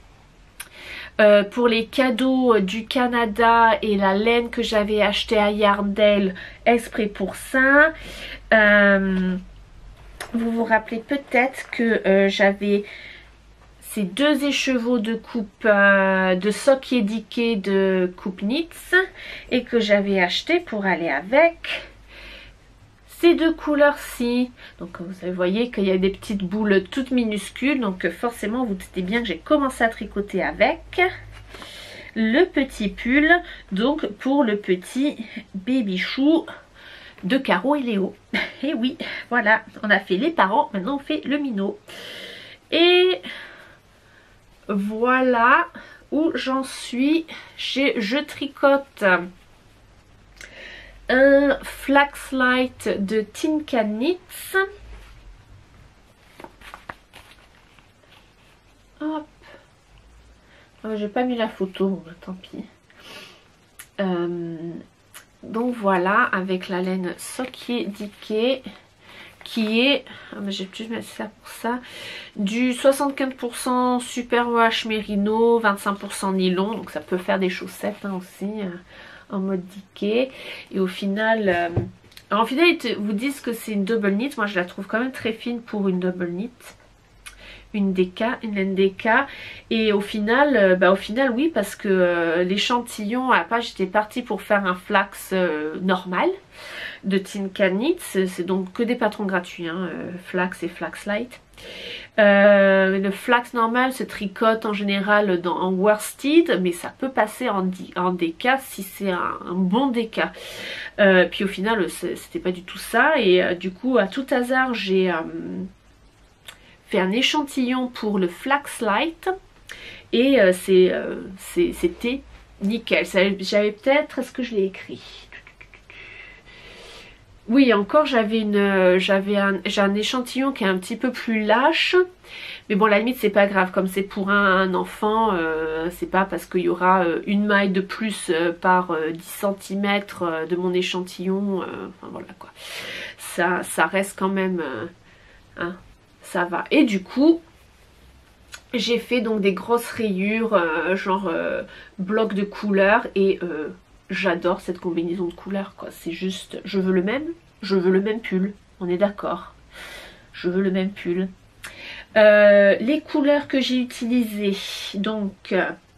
euh, pour les cadeaux du Canada et la laine que j'avais acheté à Yardel exprès pour ça. Euh, vous vous rappelez peut-être que euh, j'avais ces deux écheveaux de coupe euh, de sock édiqué de coupe knits et que j'avais acheté pour aller avec ces deux couleurs-ci. Donc vous voyez qu'il y a des petites boules toutes minuscules, donc forcément vous doutez bien que j'ai commencé à tricoter avec. le petit pull, donc pour le petit baby chou de Caro et Léo. Et oui, voilà, on a fait les parents, maintenant on fait le minot. Et voilà où j'en suis. Je tricote un Flaxlight de Tinka Knits. Hop. Oh, j'ai pas mis la photo, bon, tant pis. Euh, donc voilà, avec la laine Socky Dickey, qui est, ah, mais j'ai plus mettre ça pour ça, du soixante-quinze pour cent superwash mérino, vingt-cinq pour cent nylon, donc ça peut faire des chaussettes hein, aussi, euh, en mode Dickey. Et au final, euh, alors, au final ils te, vous disent que c'est une double knit, moi je la trouve quand même très fine pour une double knit. Une D K, une laine D K, et au final, euh, bah au final oui, parce que euh, l'échantillon à la page j'étais partie pour faire un flax euh, normal de Tinka Knits, c'est donc que des patrons gratuits, hein, euh, flax et Flaxlight. Euh, le flax normal se tricote en général dans, en worsted, mais ça peut passer en, en D K si c'est un, un bon D K. Euh, puis au final c'était pas du tout ça, et euh, du coup à tout hasard j'ai... Euh, fait un échantillon pour le Flaxlight et euh, c'est euh, c'était nickel. J'avais peut-être, est-ce que je l'ai écrit? Oui, encore j'avais une j'avais un, j'ai un échantillon qui est un petit peu plus lâche, mais bon, à la limite c'est pas grave, comme c'est pour un, un enfant, euh, c'est pas parce qu'il y aura euh, une maille de plus euh, par euh, dix centimètres euh, de mon échantillon, euh, enfin voilà quoi, ça, ça reste quand même euh, hein, ça va. Et du coup j'ai fait donc des grosses rayures euh, genre euh, bloc de couleurs, et euh, j'adore cette combinaison de couleurs quoi, c'est juste, je veux le même, je veux le même pull, on est d'accord, je veux le même pull. Euh, les couleurs que j'ai utilisées, donc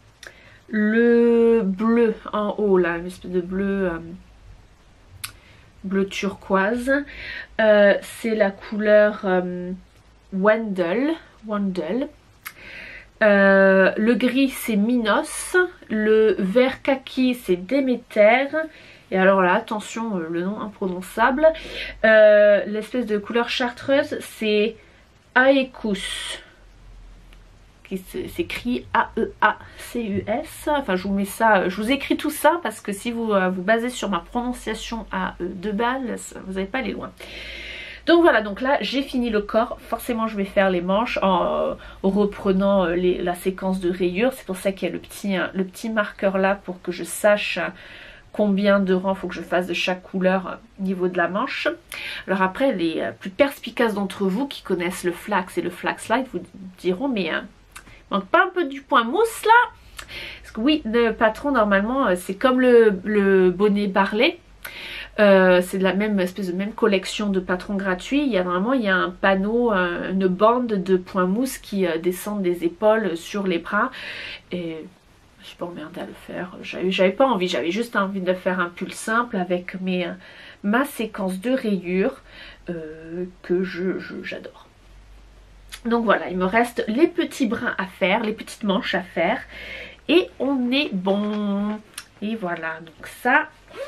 le bleu en haut là, une espèce de bleu euh, bleu turquoise, euh, c'est la couleur euh, Wendell, Wendell. Euh, le gris c'est Minos, le vert kaki c'est Déméter, et alors là attention euh, le nom imprononçable, euh, l'espèce de couleur chartreuse c'est Aecus, qui s'écrit A E A C U S, enfin je vous mets ça, je vous écris tout ça parce que si vous euh, vous basez sur ma prononciation à euh, deux balles, vous n'allez pas aller loin. Donc voilà, donc là j'ai fini le corps, forcément je vais faire les manches en euh, reprenant euh, les, la séquence de rayures, c'est pour ça qu'il y a le petit, hein, le petit marqueur là pour que je sache hein, combien de rangs il faut que je fasse de chaque couleur au niveau de la manche. Alors après les euh, plus perspicaces d'entre vous qui connaissent le flax et le Flaxlight vous diront mais hein, manque pas un peu du point mousse là? Parce que oui, le patron normalement euh, c'est comme le, le bonnet Barley. Euh, c'est de la même espèce de même collection de patrons gratuits. Il y a vraiment il y a un panneau, euh, une bande de points mousse qui euh, descendent des épaules sur les bras, et je suis pas emmerdée à le faire. J'avais pas envie, j'avais juste envie de faire un pull simple avec mes, euh, ma séquence de rayures euh, que je j'adore. Donc voilà, il me reste les petits brins à faire, les petites manches à faire, et on est bon. Et voilà, donc ça...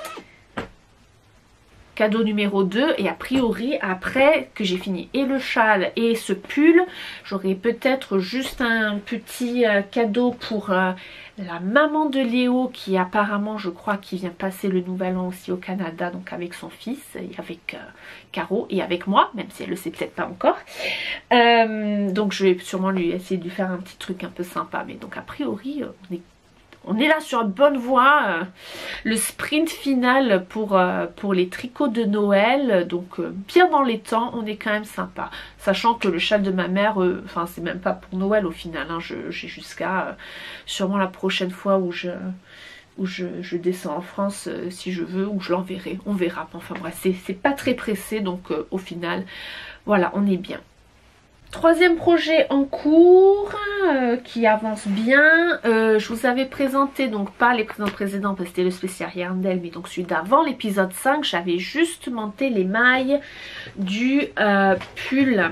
cadeau numéro deux, et a priori après que j'ai fini et le châle et ce pull, j'aurai peut-être juste un petit euh, cadeau pour euh, la maman de Léo qui apparemment je crois qui vient passer le nouvel an aussi au Canada, donc avec son fils et avec euh, Caro et avec moi, même si elle le sait peut-être pas encore. Euh, donc je vais sûrement lui essayer de lui faire un petit truc un peu sympa, mais donc a priori on est On est là sur la bonne voie, euh, le sprint final pour, euh, pour les tricots de Noël, donc euh, bien dans les temps, on est quand même sympa. Sachant que le châle de ma mère, euh, enfin c'est même pas pour Noël au final, hein, j'ai jusqu'à euh, sûrement la prochaine fois où je, où je, je descends en France euh, si je veux, ou je l'enverrai, on verra. Enfin bref, c'est pas très pressé, donc euh, au final, voilà, on est bien. Troisième projet en cours euh, qui avance bien. Euh, je vous avais présenté, donc pas l'épisode précédent parce que c'était le spécial Yarndale, mais donc celui d'avant, l'épisode cinq, j'avais juste monté les mailles du euh, pull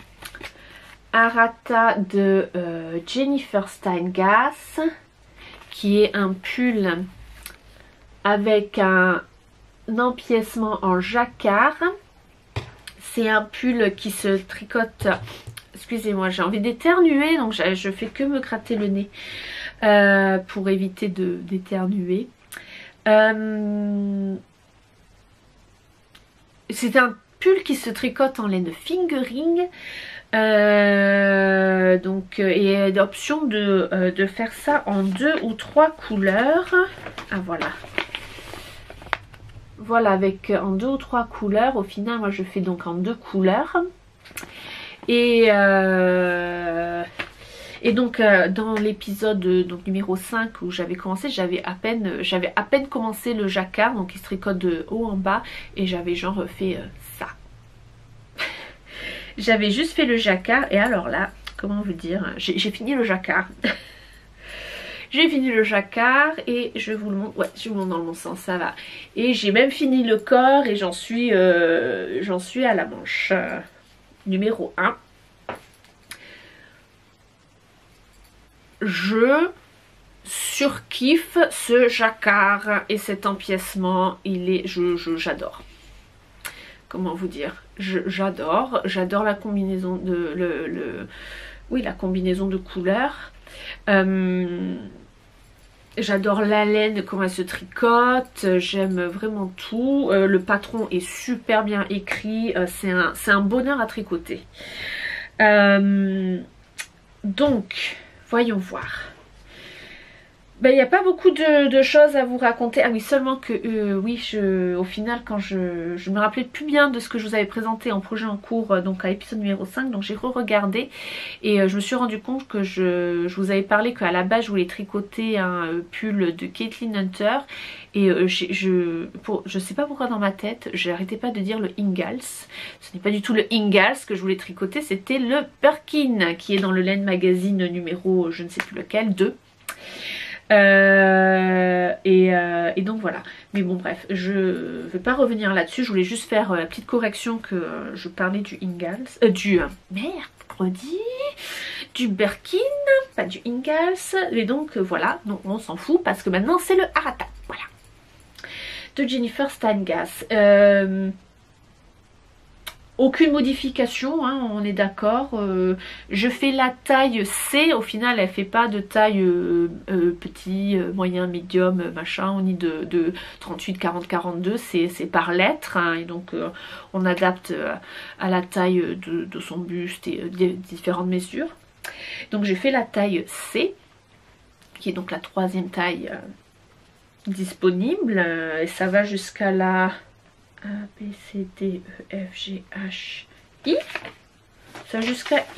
Arata de euh, Jennifer Steingass, qui est un pull avec un, un empiècement en jacquard. C'est un pull qui se tricote, excusez-moi, j'ai envie d'éternuer, donc je fais que me gratter le nez euh, pour éviter de d'éternuer. Euh, c'est un pull qui se tricote en laine fingering. Euh, donc, et l'option de, euh, de faire ça en deux ou trois couleurs. Ah voilà. Voilà, avec en deux ou trois couleurs. Au final, moi je fais donc en deux couleurs. Et, euh, et donc euh, dans l'épisode donc numéro cinq où j'avais commencé, j'avais à peine j'avais à peine commencé le jacquard, donc il se tricote de haut en bas, et j'avais genre fait euh, ça. J'avais juste fait le jacquard, et alors là, comment vous dire, j'ai fini le jacquard. J'ai fini le jacquard et je vous le montre, ouais, je vous le montre dans le bon sens, ça va. Et j'ai même fini le corps et j'en suis, euh, j'en suis à la manche euh, numéro un. Je surkiffe ce jacquard et cet empiècement, il est, je, je, j'adore. Comment vous dire, j'adore, j'adore la combinaison de, le, le, oui, la combinaison de couleurs. Euh, J'adore la laine, comment elle se tricote, j'aime vraiment tout. Euh, le patron est super bien écrit, euh, c'est un, c'est un bonheur à tricoter. Euh, donc, voyons voir. Ben, il n'y a pas beaucoup de, de choses à vous raconter. Ah oui, seulement que, euh, oui, je, au final, quand je, je me rappelais plus bien de ce que je vous avais présenté en projet en cours, euh, donc à l'épisode numéro cinq, donc j'ai re-regardé et euh, je me suis rendu compte que je, je vous avais parlé qu'à la base, je voulais tricoter un euh, pull de Caitlin Hunter et euh, je, pour, je sais pas pourquoi dans ma tête, j'arrêtais pas de dire le Ingalls. Ce n'est pas du tout le Ingalls que je voulais tricoter, c'était le Birkin qui est dans le Laine Magazine numéro, je ne sais plus lequel, deux. Euh, et, euh, et donc voilà, mais bon bref, je vais pas revenir là-dessus, je voulais juste faire euh, la petite correction que euh, je parlais du Ingalls, euh, du euh, mercredi, du Birkin, pas du Ingalls, et donc euh, voilà, donc on s'en fout parce que maintenant c'est le Harata, voilà, de Jennifer Steingass. Euh, Aucune modification, hein, on est d'accord. Euh, je fais la taille C, au final elle fait pas de taille euh, euh, petit, euh, moyen, médium, euh, machin, ni de, de trente-huit, quarante, quarante-deux, c'est par lettre, hein, et donc euh, on adapte euh, à la taille de, de son buste et euh, des différentes mesures. Donc j'ai fait la taille C, qui est donc la troisième taille euh, disponible, euh, et ça va jusqu'à la A, B, C, D, E, F, G, H, I. Ça jusqu'à I.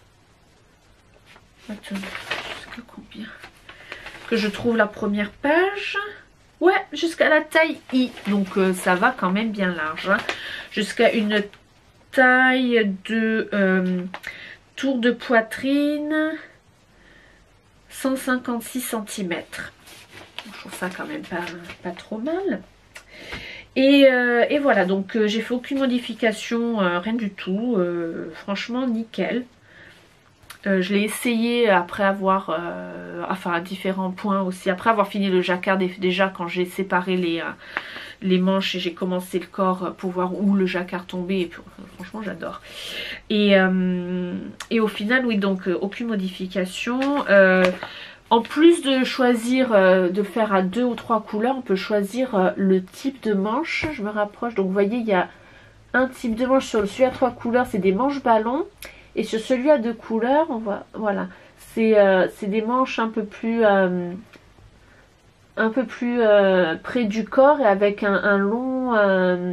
Attends, jusqu'à combien? Que je trouve la première page. Ouais, jusqu'à la taille I. Donc euh, ça va quand même bien large. Hein. Jusqu'à une taille de euh, tour de poitrine cent cinquante-six centimètres. Je trouve ça quand même pas, pas trop mal. Et, euh, et voilà, donc euh, j'ai fait aucune modification, euh, rien du tout, euh, franchement nickel. Euh, je l'ai essayé après avoir, euh, enfin à différents points aussi, après avoir fini le jacquard déjà quand j'ai séparé les, euh, les manches et j'ai commencé le corps pour voir où le jacquard tombait, et puis, franchement j'adore. Et, euh, et au final oui, donc euh, aucune modification. Euh, En plus de choisir, euh, de faire à deux ou trois couleurs, on peut choisir euh, le type de manche. Je me rapproche, donc vous voyez, il y a un type de manche sur celui à trois couleurs, c'est des manches ballons. Et sur celui à deux couleurs, on voit, voilà, c'est euh, des manches un peu plus, euh, un peu plus euh, près du corps et avec un, un long, euh,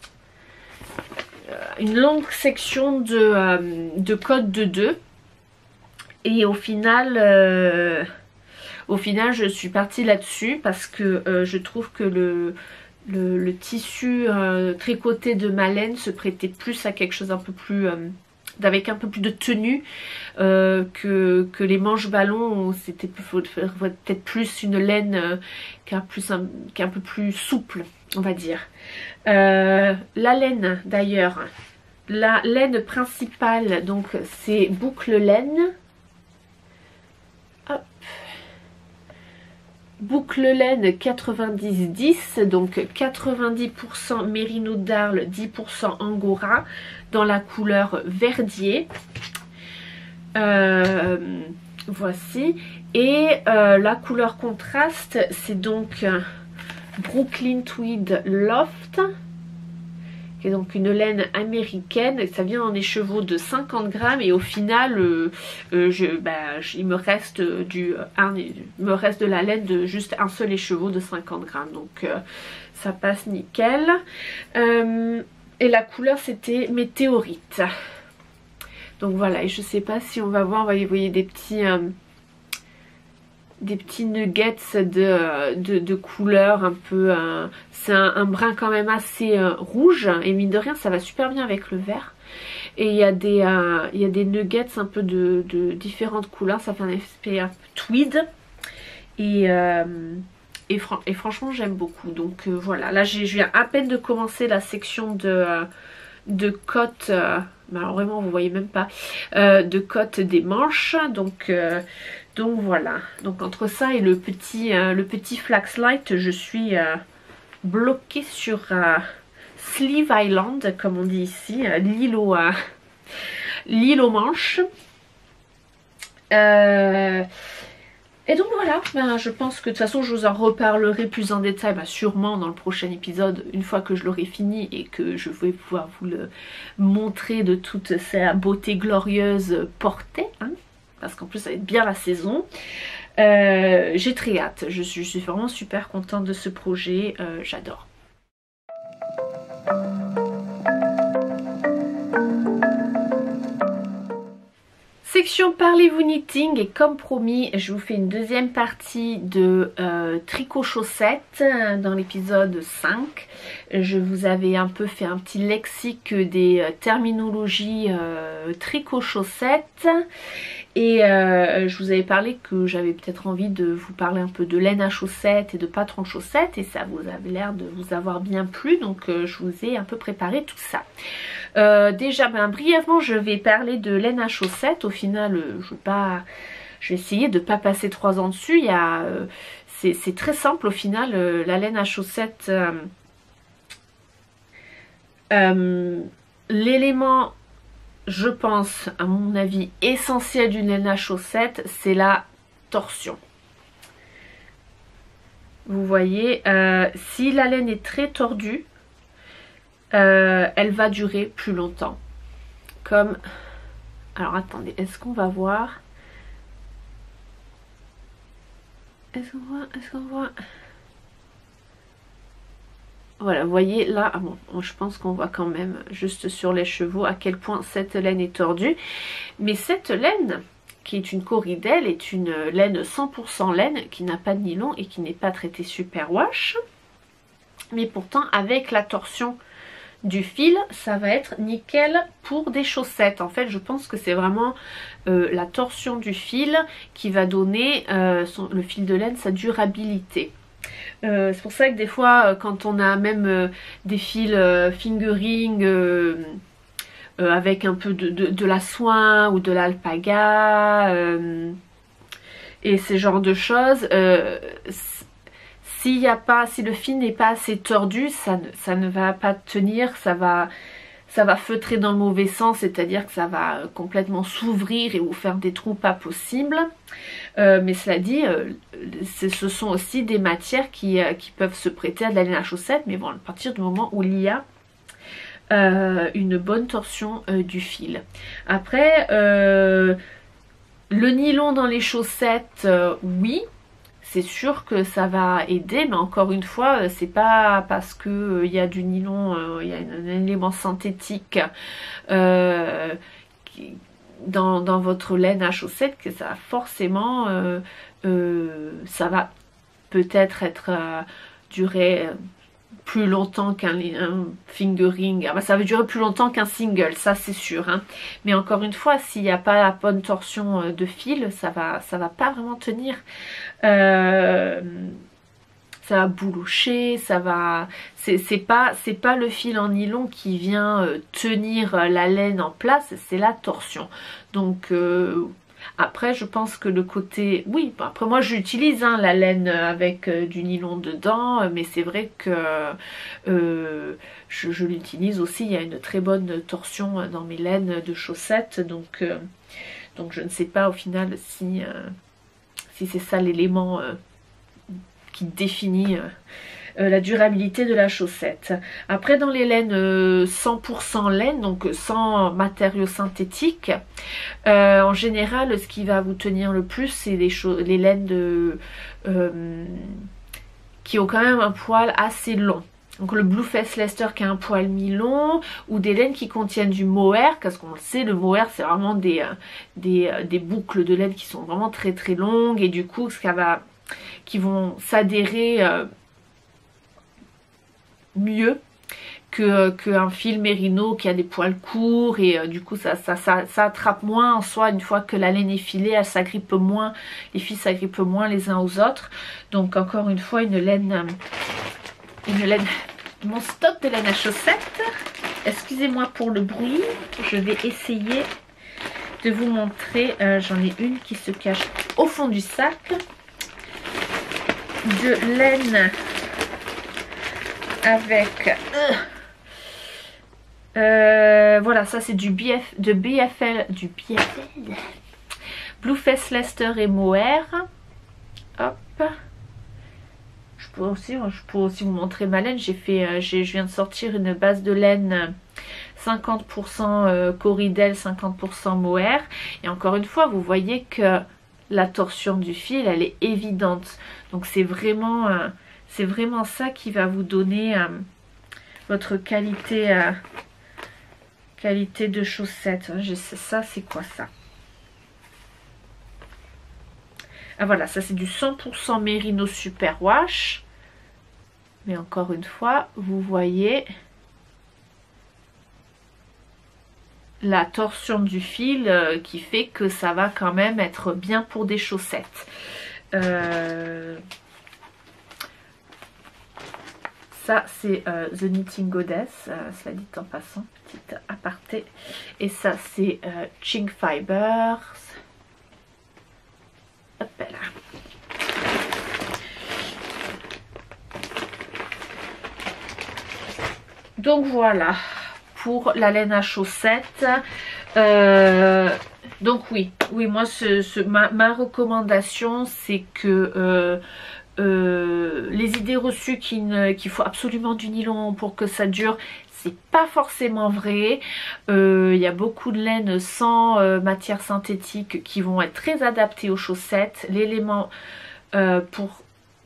une longue section de, euh, de code de deux. Et au final... Euh, Au final, je suis partie là-dessus parce que euh, je trouve que le, le, le tissu euh, tricoté de ma laine se prêtait plus à quelque chose un peu plus... Euh, avec un peu plus de tenue euh, que, que les manches ballons. C'était peut-être plus une laine euh, qui, est un, qui est un peu plus souple, on va dire. Euh, la laine, d'ailleurs, la laine principale, donc c'est boucle laine. Hop. boucle laine quatre-vingt-dix dix, donc quatre-vingt-dix pour cent mérino d'Arles, dix pour cent angora, dans la couleur verdier. Euh, voici. Et euh, la couleur contraste, c'est donc euh, Brooklyn Tweed Loft, qui est donc une laine américaine. Ça vient dans des chevaux de cinquante grammes et au final, euh, euh, je, bah, je, il me reste du, un, il me reste de la laine de juste un seul écheveau de cinquante grammes. Donc euh, ça passe nickel. Euh, et la couleur, c'était Météorite. Donc voilà, et je sais pas si on va voir, vous voyez, vous voyez des petits euh, des petits nuggets de, de, de couleur un peu, euh, c'est un, un brun quand même assez euh, rouge, et mine de rien ça va super bien avec le vert. Et il y a des, euh, il y a des nuggets un peu de, de différentes couleurs, ça fait un effet un peu tweed. Et, euh, et, fran et franchement j'aime beaucoup. Donc euh, voilà, là je viens à peine de commencer la section de... Euh, de côte, euh, alors vraiment vous voyez même pas, euh, de côte des manches, donc euh, donc voilà, donc entre ça et le petit euh, le petit Flax Light, je suis euh, bloquée sur euh, Sleeve Island, comme on dit ici, euh, l'île aux euh, l'île aux manches. euh, Et donc voilà, ben, je pense que de toute façon je vous en reparlerai plus en détail, ben, sûrement dans le prochain épisode, une fois que je l'aurai fini et que je vais pouvoir vous le montrer de toute sa beauté glorieuse portée, hein, parce qu'en plus ça va être bien la saison. Euh, j'ai très hâte, je suis, je suis vraiment super contente de ce projet, euh, j'adore. Section Parlez-vous Knitting, et comme promis je vous fais une deuxième partie de euh, tricot chaussettes dans l'épisode cinq. Je vous avais un peu fait un petit lexique des euh, terminologies euh, tricot chaussettes, et euh, je vous avais parlé que j'avais peut-être envie de vous parler un peu de laine à chaussettes et de patron chaussettes, et ça vous avait l'air de vous avoir bien plu, donc euh, je vous ai un peu préparé tout ça. Euh, déjà, ben, brièvement, je vais parler de laine à chaussettes. Au final, euh, je vais pas, je vais essayer de ne pas passer trois ans dessus. Il y a, euh, c'est très simple au final. Euh, la laine à chaussettes, euh, euh, l'élément, je pense, à mon avis, essentiel d'une laine à chaussettes, c'est la torsion. Vous voyez, euh, si la laine est très tordue, Euh, elle va durer plus longtemps. Comme... Alors attendez, est-ce qu'on va voir? Est-ce qu'on voit? Est-ce qu'on voit? Voilà, vous voyez là, ah bon, je pense qu'on voit quand même juste sur les chevaux à quel point cette laine est tordue. Mais cette laine, qui est une corridelle, est une laine cent pour cent laine, qui n'a pas de nylon et qui n'est pas traitée superwash. Mais pourtant, avec la torsion du fil, ça va être nickel pour des chaussettes. En fait, je pense que c'est vraiment euh, la torsion du fil qui va donner euh, son, le fil de laine sa durabilité. Euh, c'est pour ça que des fois, quand on a même euh, des fils euh, fingering euh, euh, avec un peu de, de, de la soie ou de l'alpaga euh, et ces genres de choses, euh, s'il y a pas, si le fil n'est pas assez tordu, ça, ça ne va pas tenir, ça va, ça va feutrer dans le mauvais sens, c'est-à-dire que ça va complètement s'ouvrir et vous faire des trous pas possibles. Euh, mais cela dit, euh, ce sont aussi des matières qui, euh, qui peuvent se prêter à de la laine à chaussettes, mais bon, à partir du moment où il y a euh, une bonne torsion euh, du fil. Après, euh, le nylon dans les chaussettes, euh, oui. C'est sûr que ça va aider, mais encore une fois, c'est pas parce que euh, y a du nylon, euh, il y a un, un élément synthétique euh, qui, dans, dans votre laine à chaussettes que ça va forcément, euh, euh, ça va peut-être être, être euh, durer plus longtemps qu'un fingering. Ah bah, ça va durer plus longtemps qu'un single, ça c'est sûr. Hein. Mais encore une fois, s'il n'y a pas la bonne torsion de fil, ça va, ça va pas vraiment tenir. Euh, ça va boulocher, ça va... C'est pas, c'est pas le fil en nylon qui vient euh, tenir la laine en place, c'est la torsion. Donc... Euh, Après je pense que le côté, oui après moi j'utilise hein, la laine avec euh, du nylon dedans, mais c'est vrai que euh, je, je l'utilise aussi, il y a une très bonne torsion dans mes laines de chaussettes, donc, euh, donc je ne sais pas au final si, euh, si c'est ça l'élément euh, qui définit euh, euh, la durabilité de la chaussette. Après dans les laines euh, cent pour cent laine, donc sans matériaux synthétiques, euh, en général ce qui va vous tenir le plus c'est les, les laines de, euh, qui ont quand même un poil assez long. Donc le Bluefess Leicester qui a un poil mi-long, ou des laines qui contiennent du mohair, parce qu'on le sait, le mohair c'est vraiment des, euh, des, euh, des boucles de laine qui sont vraiment très très longues, et du coup ça va, qui vont s'adhérer euh, mieux que qu'un fil mérino qui a des poils courts, et euh, du coup ça, ça, ça, ça attrape moins en soi. Une fois que la laine est filée, elle s'agrippe moins, les fils s'agrippent moins les uns aux autres. Donc encore une fois une laine, une laine, mon stock de laine à chaussettes. Excusez-moi pour le bruit, je vais essayer de vous montrer. Euh, j'en ai une qui se cache au fond du sac de laine avec euh, euh, voilà, ça c'est du B F, de B F L, du B F L, Bluefess Leicester et mohair. Hop, je peux aussi, je peux aussi vous montrer ma laine. J'ai fait, euh, je viens de sortir une base de laine cinquante pour cent euh, Corridel, cinquante pour cent mohair, et encore une fois vous voyez que la torsion du fil elle est évidente, donc c'est vraiment euh, c'est vraiment ça qui va vous donner euh, votre qualité euh, qualité de chaussettes. Ça c'est quoi ça? Ah voilà, ça c'est du cent pour cent Merino Superwash, mais encore une fois vous voyez la torsion du fil euh, qui fait que ça va quand même être bien pour des chaussettes. Euh... Ça c'est euh, The Knitting Goddess, euh, cela dit en passant, petite aparté. Et ça c'est euh, Ching Fibers. Hop là. Donc voilà pour la laine à chaussettes. Euh, donc oui, oui moi ce, ce, ma, ma recommandation c'est que euh, Euh, les idées reçues qu'il qu'il faut absolument du nylon pour que ça dure, c'est pas forcément vrai. Il euh, y a beaucoup de laine sans euh, matière synthétique qui vont être très adaptées aux chaussettes. L'élément euh, pour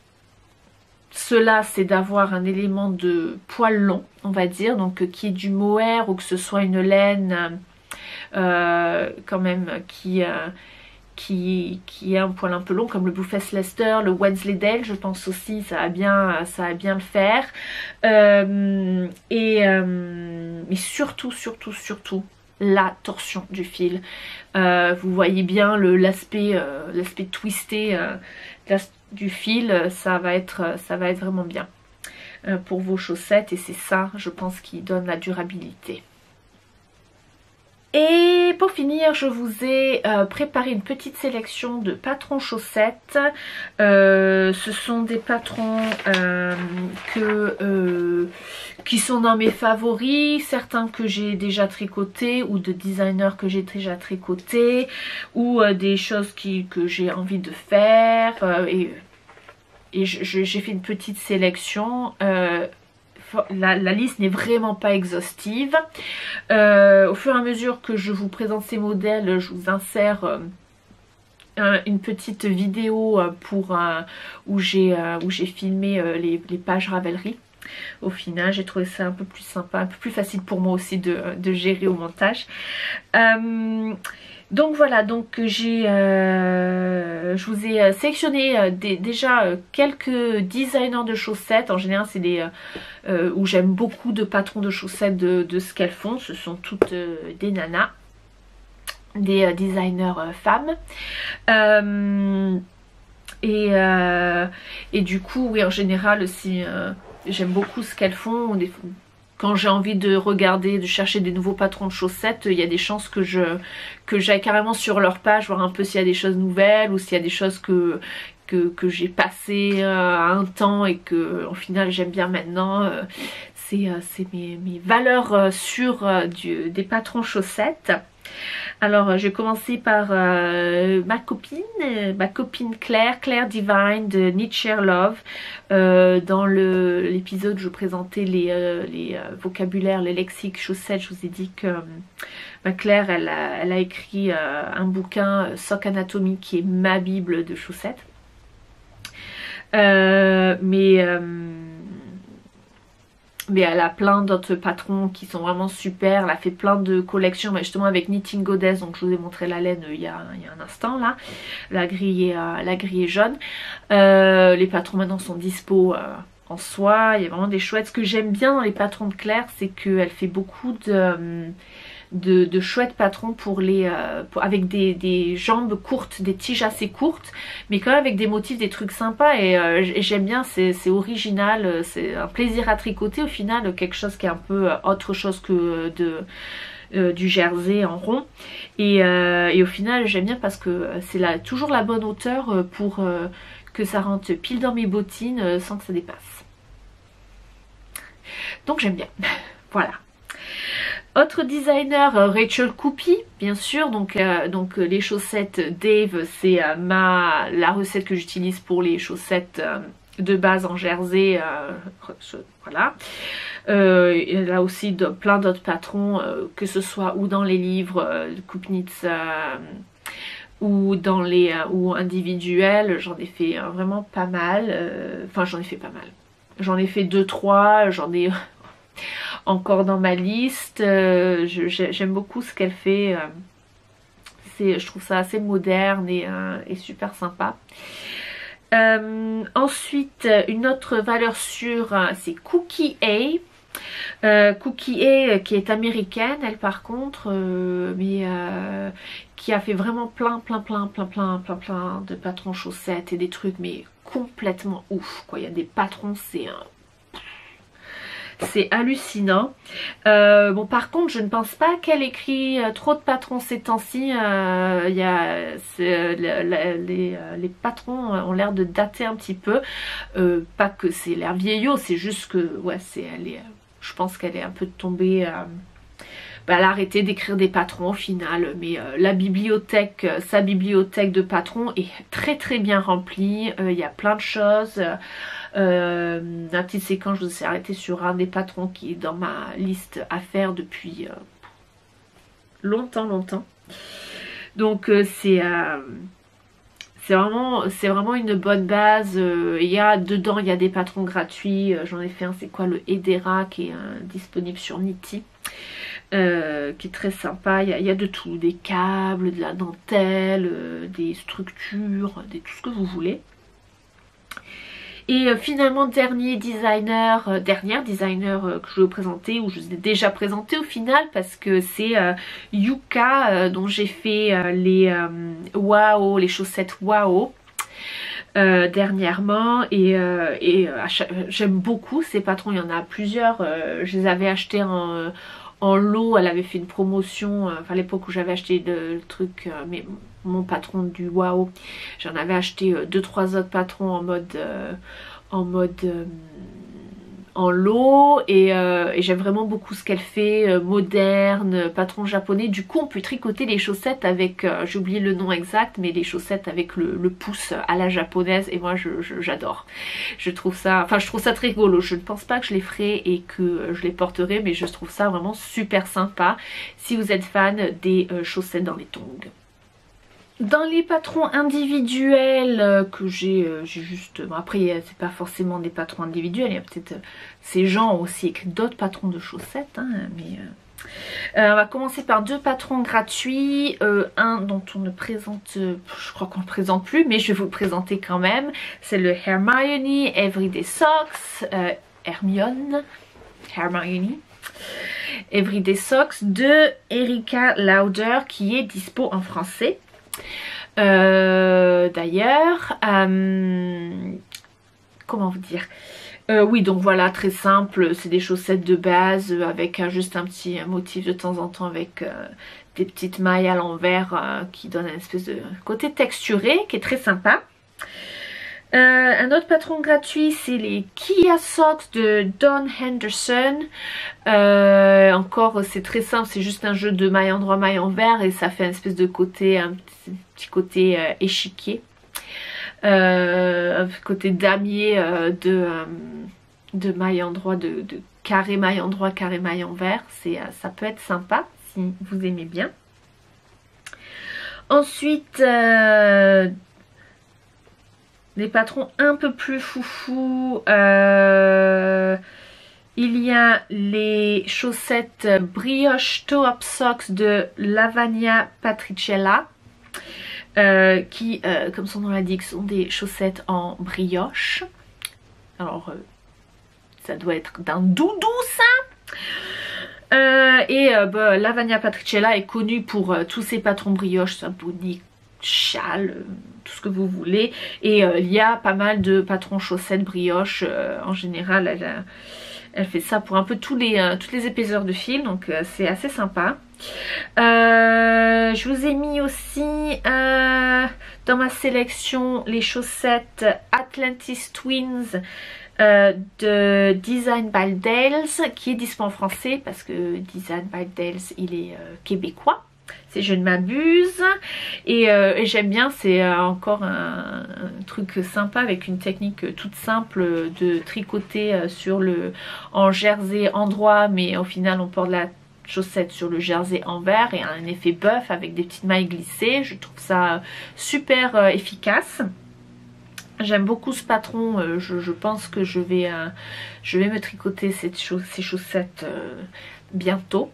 cela c'est d'avoir un élément de poil long, on va dire, donc euh, qui est du mohair ou que ce soit une laine euh, quand même qui... Euh, Qui, qui a un poil un peu long comme le Bluefess Leicester, le Wensleydale je pense aussi ça va bien, ça va bien le faire. Euh, et euh, mais surtout surtout surtout la torsion du fil. Euh, vous voyez bien le l'aspect euh, l'aspect twisté euh, du fil, ça va être ça va être vraiment bien euh, pour vos chaussettes, et c'est ça je pense qui donne la durabilité. Et pour finir, je vous ai euh, préparé une petite sélection de patrons chaussettes. Euh, ce sont des patrons euh, que, euh, qui sont dans mes favoris, certains que j'ai déjà tricotés ou de designers que j'ai déjà tricotés, ou euh, des choses qui, que j'ai envie de faire. Euh, et et j'ai fait une petite sélection. Euh, La, la liste n'est vraiment pas exhaustive. Euh, au fur et à mesure que je vous présente ces modèles, je vous insère euh, un, une petite vidéo pour, euh, où j'ai euh, où j'ai filmé euh, les, les pages Ravelry. Au final, j'ai trouvé ça un peu plus sympa, un peu plus facile pour moi aussi de, de gérer au montage. Euh, Donc voilà, donc j'ai, euh, je vous ai sélectionné euh, des, déjà euh, quelques designers de chaussettes. En général, c'est des euh, où j'aime beaucoup de patrons de chaussettes de, de ce qu'elles font. Ce sont toutes euh, des nanas, des euh, designers euh, femmes. Euh, et, euh, et du coup, oui, en général, si euh, j'aime beaucoup ce qu'elles font. Des, quand j'ai envie de regarder, de chercher des nouveaux patrons de chaussettes, il y a des chances que je que j'aille carrément sur leur page, voir un peu s'il y a des choses nouvelles ou s'il y a des choses que que, que j'ai passé euh, un temps et que au final j'aime bien maintenant. Euh, c'est euh, mes, mes valeurs euh, sûres euh, du, des patrons chaussettes. Alors je vais commencer par euh, ma copine, euh, ma copine Claire, Claire Divine de Knit Share Love. Euh, dans l'épisode où je présentais les, euh, les euh, vocabulaires, les lexiques chaussettes, je vous ai dit que euh, ma Claire elle a, elle a écrit euh, un bouquin euh, Sock Anatomy qui est ma bible de chaussettes. Euh, mais euh, mais elle a plein d'autres patrons qui sont vraiment super. Elle a fait plein de collections, mais justement avec Knitting Goddess, donc je vous ai montré la laine il y a, il y a un instant là, la grille est, euh, la grille est jaune. Euh, les patrons maintenant sont dispo euh, en soie, il y a vraiment des chouettes. Ce que j'aime bien dans les patrons de Claire, c'est qu'elle fait beaucoup de... De, de chouettes patrons pour les euh, pour, avec des, des jambes courtes, des tiges assez courtes, mais quand même avec des motifs, des trucs sympas, et euh, j'aime bien, c'est original, c'est un plaisir à tricoter au final, quelque chose qui est un peu autre chose que de euh, du jersey en rond, et, euh, et au final j'aime bien parce que c'est toujours la bonne hauteur pour euh, que ça rentre pile dans mes bottines sans que ça dépasse, donc j'aime bien. Voilà. Autre designer, Rachel Coopy, bien sûr, donc, euh, donc euh, les chaussettes Dave, c'est euh, ma la recette que j'utilise pour les chaussettes euh, de base en jersey, euh, voilà. Euh, il y a aussi de, plein d'autres patrons, euh, que ce soit ou dans les livres euh, de Coopnits euh, ou dans les euh, ou individuels, j'en ai fait euh, vraiment pas mal, euh, enfin j'en ai fait pas mal, j'en ai fait deux trois, j'en ai encore dans ma liste. euh, j'aime beaucoup ce qu'elle fait, euh, c'est, je trouve ça assez moderne et, euh, et super sympa. Euh, ensuite une autre valeur sûre, c'est Cookie A. Euh, Cookie A qui est américaine elle par contre, euh, mais euh, qui a fait vraiment plein plein plein plein plein plein plein de patrons chaussettes et des trucs mais complètement ouf quoi. Il y a des patrons, c'est un c'est hallucinant. Euh, bon par contre je ne pense pas qu'elle écrit euh, trop de patrons ces temps-ci. euh, y a, euh, la, la, les, euh, les patrons ont l'air de dater un petit peu. Euh, pas que c'est l'air vieillot, c'est juste que ouais, c'est elle est, je pense qu'elle est un peu tombée. Euh, bah, elle a arrêté d'écrire des patrons au final, mais euh, la bibliothèque, euh, sa bibliothèque de patrons est très très bien remplie. Il euh, y a plein de choses. Euh, la petite séquence, je me suis arrêtée sur un des patrons qui est dans ma liste à faire depuis euh, longtemps longtemps. Donc euh, c'est euh, c'est vraiment c'est vraiment une bonne base. Il euh, y a dedans il y a des patrons gratuits. Euh, j'en ai fait un, c'est quoi, le Edera, qui est euh, disponible sur Knitty. Euh, qui est très sympa. Il y, a, il y a de tout, des câbles, de la dentelle, euh, des structures, des, tout ce que vous voulez. Et euh, finalement dernier designer, euh, dernière designer euh, que je vais vous présenter, ou je vous ai déjà présenté au final, parce que c'est euh, Yuka, euh, dont j'ai fait euh, les euh, Wow, les chaussettes Wow. Euh, dernièrement, et, euh, et euh, j'aime beaucoup ces patrons, il y en a plusieurs. Euh, je les avais achetés en, euh, en lot, elle avait fait une promotion, euh, enfin à l'époque où j'avais acheté le, le truc, euh, mais mon patron du Wow, j'en avais acheté euh, deux trois autres patrons en mode euh, en mode euh, en lot, et, euh, et j'aime vraiment beaucoup ce qu'elle fait, euh, moderne, patron japonais. Du coup on peut tricoter les chaussettes avec, euh, j'ai oublié le nom exact, mais les chaussettes avec le, le pouce à la japonaise, et moi j'adore. Je, je trouve ça, enfin je trouve ça très rigolo. Je ne pense pas que je les ferai et que je les porterai, mais je trouve ça vraiment super sympa si vous êtes fan des euh, chaussettes dans les tongs. Dans les patrons individuels euh, que j'ai euh, j'ai juste... Bon, après, c'est pas forcément des patrons individuels. Il y a peut-être... Euh, ces gens ont aussi écrit d'autres patrons de chaussettes. Hein, mais euh, euh, on va commencer par deux patrons gratuits. Euh, un dont on ne présente... Euh, je crois qu'on ne le présente plus, mais je vais vous le présenter quand même. C'est le Hermione Everyday Socks. Euh, Hermione. Hermione. Everyday Socks de Erika Lauder, qui est dispo en français. Euh, d'ailleurs, euh, comment vous dire, Euh, oui, donc voilà, très simple, c'est des chaussettes de base euh, avec euh, juste un petit motif de temps en temps avec euh, des petites mailles à l'envers euh, qui donnent un espèce de côté texturé qui est très sympa. Euh, un autre patron gratuit, c'est les Kia Socks de Dawn Henderson. Euh, encore, c'est très simple, c'est juste un jeu de maille endroit, maille envers et ça fait un espèce de côté, un petit, petit côté euh, échiquier. Euh, côté damier euh, de, euh, de maille endroit, de, de carré maille endroit, carré maille envers. C'est, euh, ça peut être sympa si vous aimez bien. Ensuite, euh, des patrons un peu plus foufou. Euh, il y a les chaussettes brioche toe-up socks de Lavagna Patricella. Euh, qui, euh, comme son nom l'indique, sont des chaussettes en brioche. Alors, euh, ça doit être d'un doudou, ça. Euh, et euh, bah, Lavagna Patricella est connue pour euh, tous ses patrons brioche, sa bonique, châle, euh, tout ce que vous voulez. Et euh, il y a pas mal de patrons chaussettes brioche. Euh, en général, elle, a, elle fait ça pour un peu tous les, euh, toutes les épaisseurs de fil, donc euh, c'est assez sympa. Euh, je vous ai mis aussi euh, dans ma sélection les chaussettes Atlantis Twins euh, de Design by Dales, qui est disponible en français parce que Design by Dales il est euh, québécois, si je ne m'abuse. Et, euh, et j'aime bien, c'est euh, encore un, un truc sympa avec une technique toute simple de tricoter euh, sur le, en jersey endroit, mais au final on porte la chaussette sur le jersey envers et un effet bœuf avec des petites mailles glissées. Je trouve ça super euh, efficace. J'aime beaucoup ce patron. Euh, je, je pense que je vais, euh, je vais me tricoter cette chauss ces chaussettes euh, bientôt.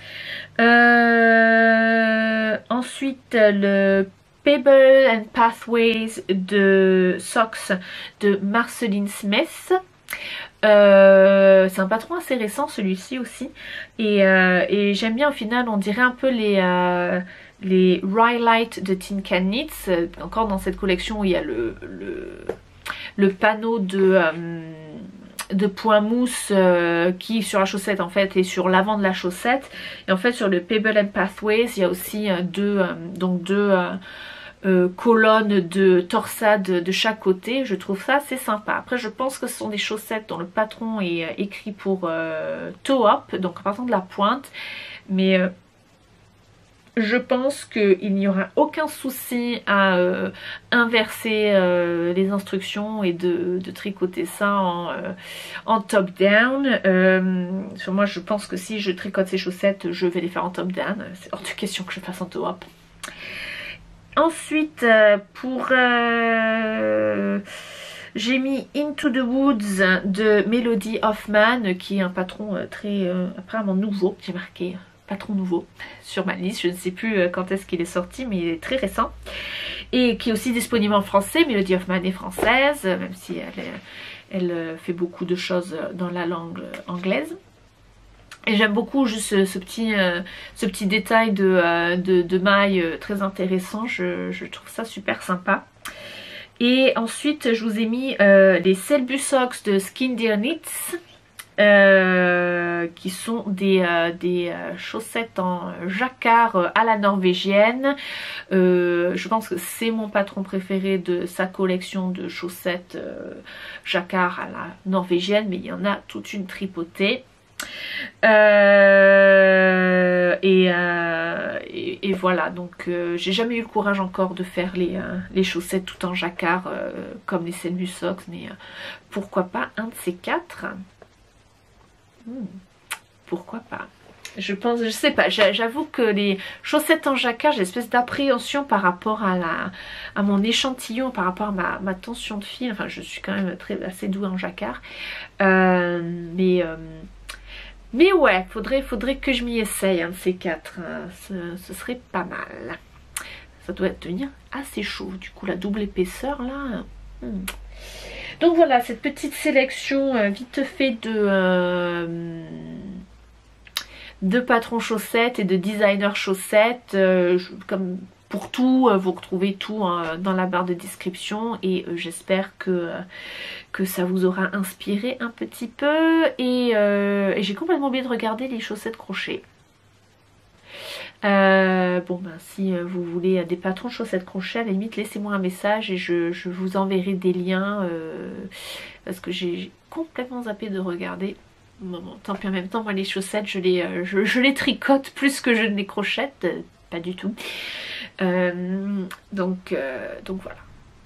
Euh, ensuite, le Pebble and Pathways de Socks de Marceline Smith. Euh, c'est un patron assez récent celui-ci aussi et, euh, et j'aime bien. Au final on dirait un peu les, euh, les Rhyolite de Tin Can Knits, encore dans cette collection où il y a le, le, le panneau de, euh, de point mousse euh, qui sur la chaussette en fait est sur l'avant de la chaussette, et en fait sur le Pebble and Pathways il y a aussi euh, deux, euh, donc deux euh, Euh, colonnes de torsade de chaque côté. Je trouve ça assez sympa. Après je pense que ce sont des chaussettes dont le patron est euh, écrit pour euh, toe up, donc en partant de la pointe, mais euh, je pense qu'il n'y aura aucun souci à euh, inverser euh, les instructions et de, de tricoter ça en, euh, en top down. Euh, sur moi je pense que si je tricote ces chaussettes je vais les faire en top down. C'est hors de question que je fasse en toe up. Ensuite, euh, pour euh, j'ai mis Into the Woods de Melody Hoffman, qui est un patron euh, très euh, apparemment nouveau. J'ai marqué euh, patron nouveau sur ma liste. Je ne sais plus euh, quand est-ce qu'il est sorti, mais il est très récent. Et qui est aussi disponible en français. Melody Hoffman est française, même si elle, est, elle fait beaucoup de choses dans la langue anglaise. Et j'aime beaucoup juste ce, ce, petit, euh, ce petit détail de, euh, de, de maille euh, très intéressant. Je, je trouve ça super sympa. Et ensuite je vous ai mis euh, les Selbu Socks de Skin Deer Knits. Euh, qui sont des, euh, des euh, chaussettes en jacquard euh, à la norvégienne. Euh, je pense que c'est mon patron préféré de sa collection de chaussettes euh, jacquard à la norvégienne, mais il y en a toute une tripotée. Euh, et, euh, et, et voilà, donc euh, j'ai jamais eu le courage encore de faire les, euh, les chaussettes tout en jacquard euh, comme les Selbu Socks, mais euh, pourquoi pas un de ces quatre. hmm, pourquoi pas, je pense, je sais pas, j'avoue que les chaussettes en jacquard, j'ai une espèce d'appréhension par rapport à, la, à mon échantillon, par rapport à ma, ma tension de fil. Enfin je suis quand même très, assez douée en jacquard, euh, mais euh, Mais ouais, faudrait, faudrait que je m'y essaye, un de ces quatre. Ce, ce serait pas mal. Ça doit devenir assez chaud. Du coup, la double épaisseur là. Hmm. Donc voilà, cette petite sélection euh, vite fait de, euh, de patrons chaussettes et de designer chaussettes. Euh, je, comme pour tout, vous retrouvez tout hein, dans la barre de description et euh, j'espère que, euh, que ça vous aura inspiré un petit peu. Et, euh, et j'ai complètement oublié de regarder les chaussettes crochet. Euh, bon ben si vous voulez des patrons de chaussettes crochet, à la limite laissez-moi un message et je, je vous enverrai des liens euh, parce que j'ai complètement zappé de regarder. Bon, bon, tant pis, en même temps moi les chaussettes je les, euh, je, je les tricote plus que je ne les crochette, euh, pas du tout. Euh, donc, euh, donc voilà.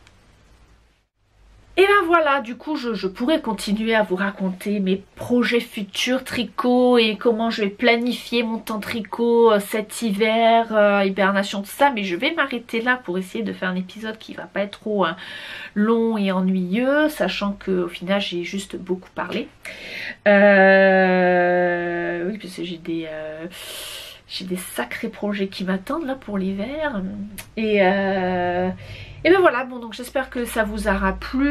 Et ben voilà, du coup je, je pourrais continuer à vous raconter mes projets futurs tricot et comment je vais planifier mon temps tricot euh, cet hiver, euh, hibernation, tout ça, mais je vais m'arrêter là pour essayer de faire un épisode qui va pas être trop euh, long et ennuyeux, sachant que au final j'ai juste beaucoup parlé. Euh, oui, parce que j'ai des... Euh, j'ai des sacrés projets qui m'attendent là pour l'hiver. Et... Euh, Et ben voilà, bon donc j'espère que ça vous aura plu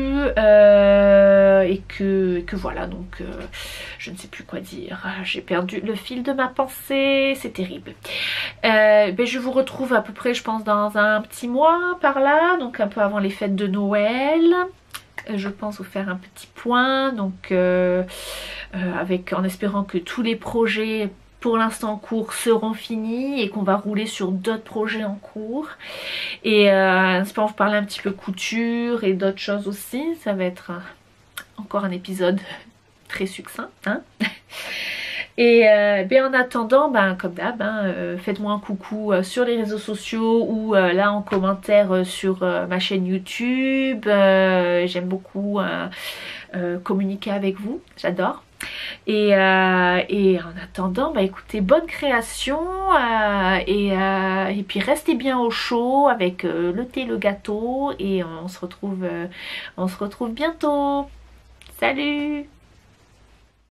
euh, et, que, et que voilà, donc euh, je ne sais plus quoi dire, j'ai perdu le fil de ma pensée, c'est terrible. Euh, ben je vous retrouve à peu près je pense dans un petit mois par là, donc un peu avant les fêtes de Noël. Je pense vous faire un petit point, donc euh, euh, avec en espérant que tous les projets pour l'instant en cours seront finis et qu'on va rouler sur d'autres projets en cours. Et euh, j'espère vous parler un petit peu couture et d'autres choses aussi. Ça va être un, encore un épisode très succinct. Hein. Et euh, ben en attendant, ben, comme d'hab, hein, euh, faites-moi un coucou euh, sur les réseaux sociaux ou euh, là en commentaire euh, sur euh, ma chaîne YouTube. Euh, J'aime beaucoup euh, euh, communiquer avec vous, j'adore. Et, euh, et en attendant, bah écoutez, bonne création euh, et, euh, et puis restez bien au chaud avec euh, le thé, le gâteau et on se retrouve, euh, on se retrouve bientôt. Salut!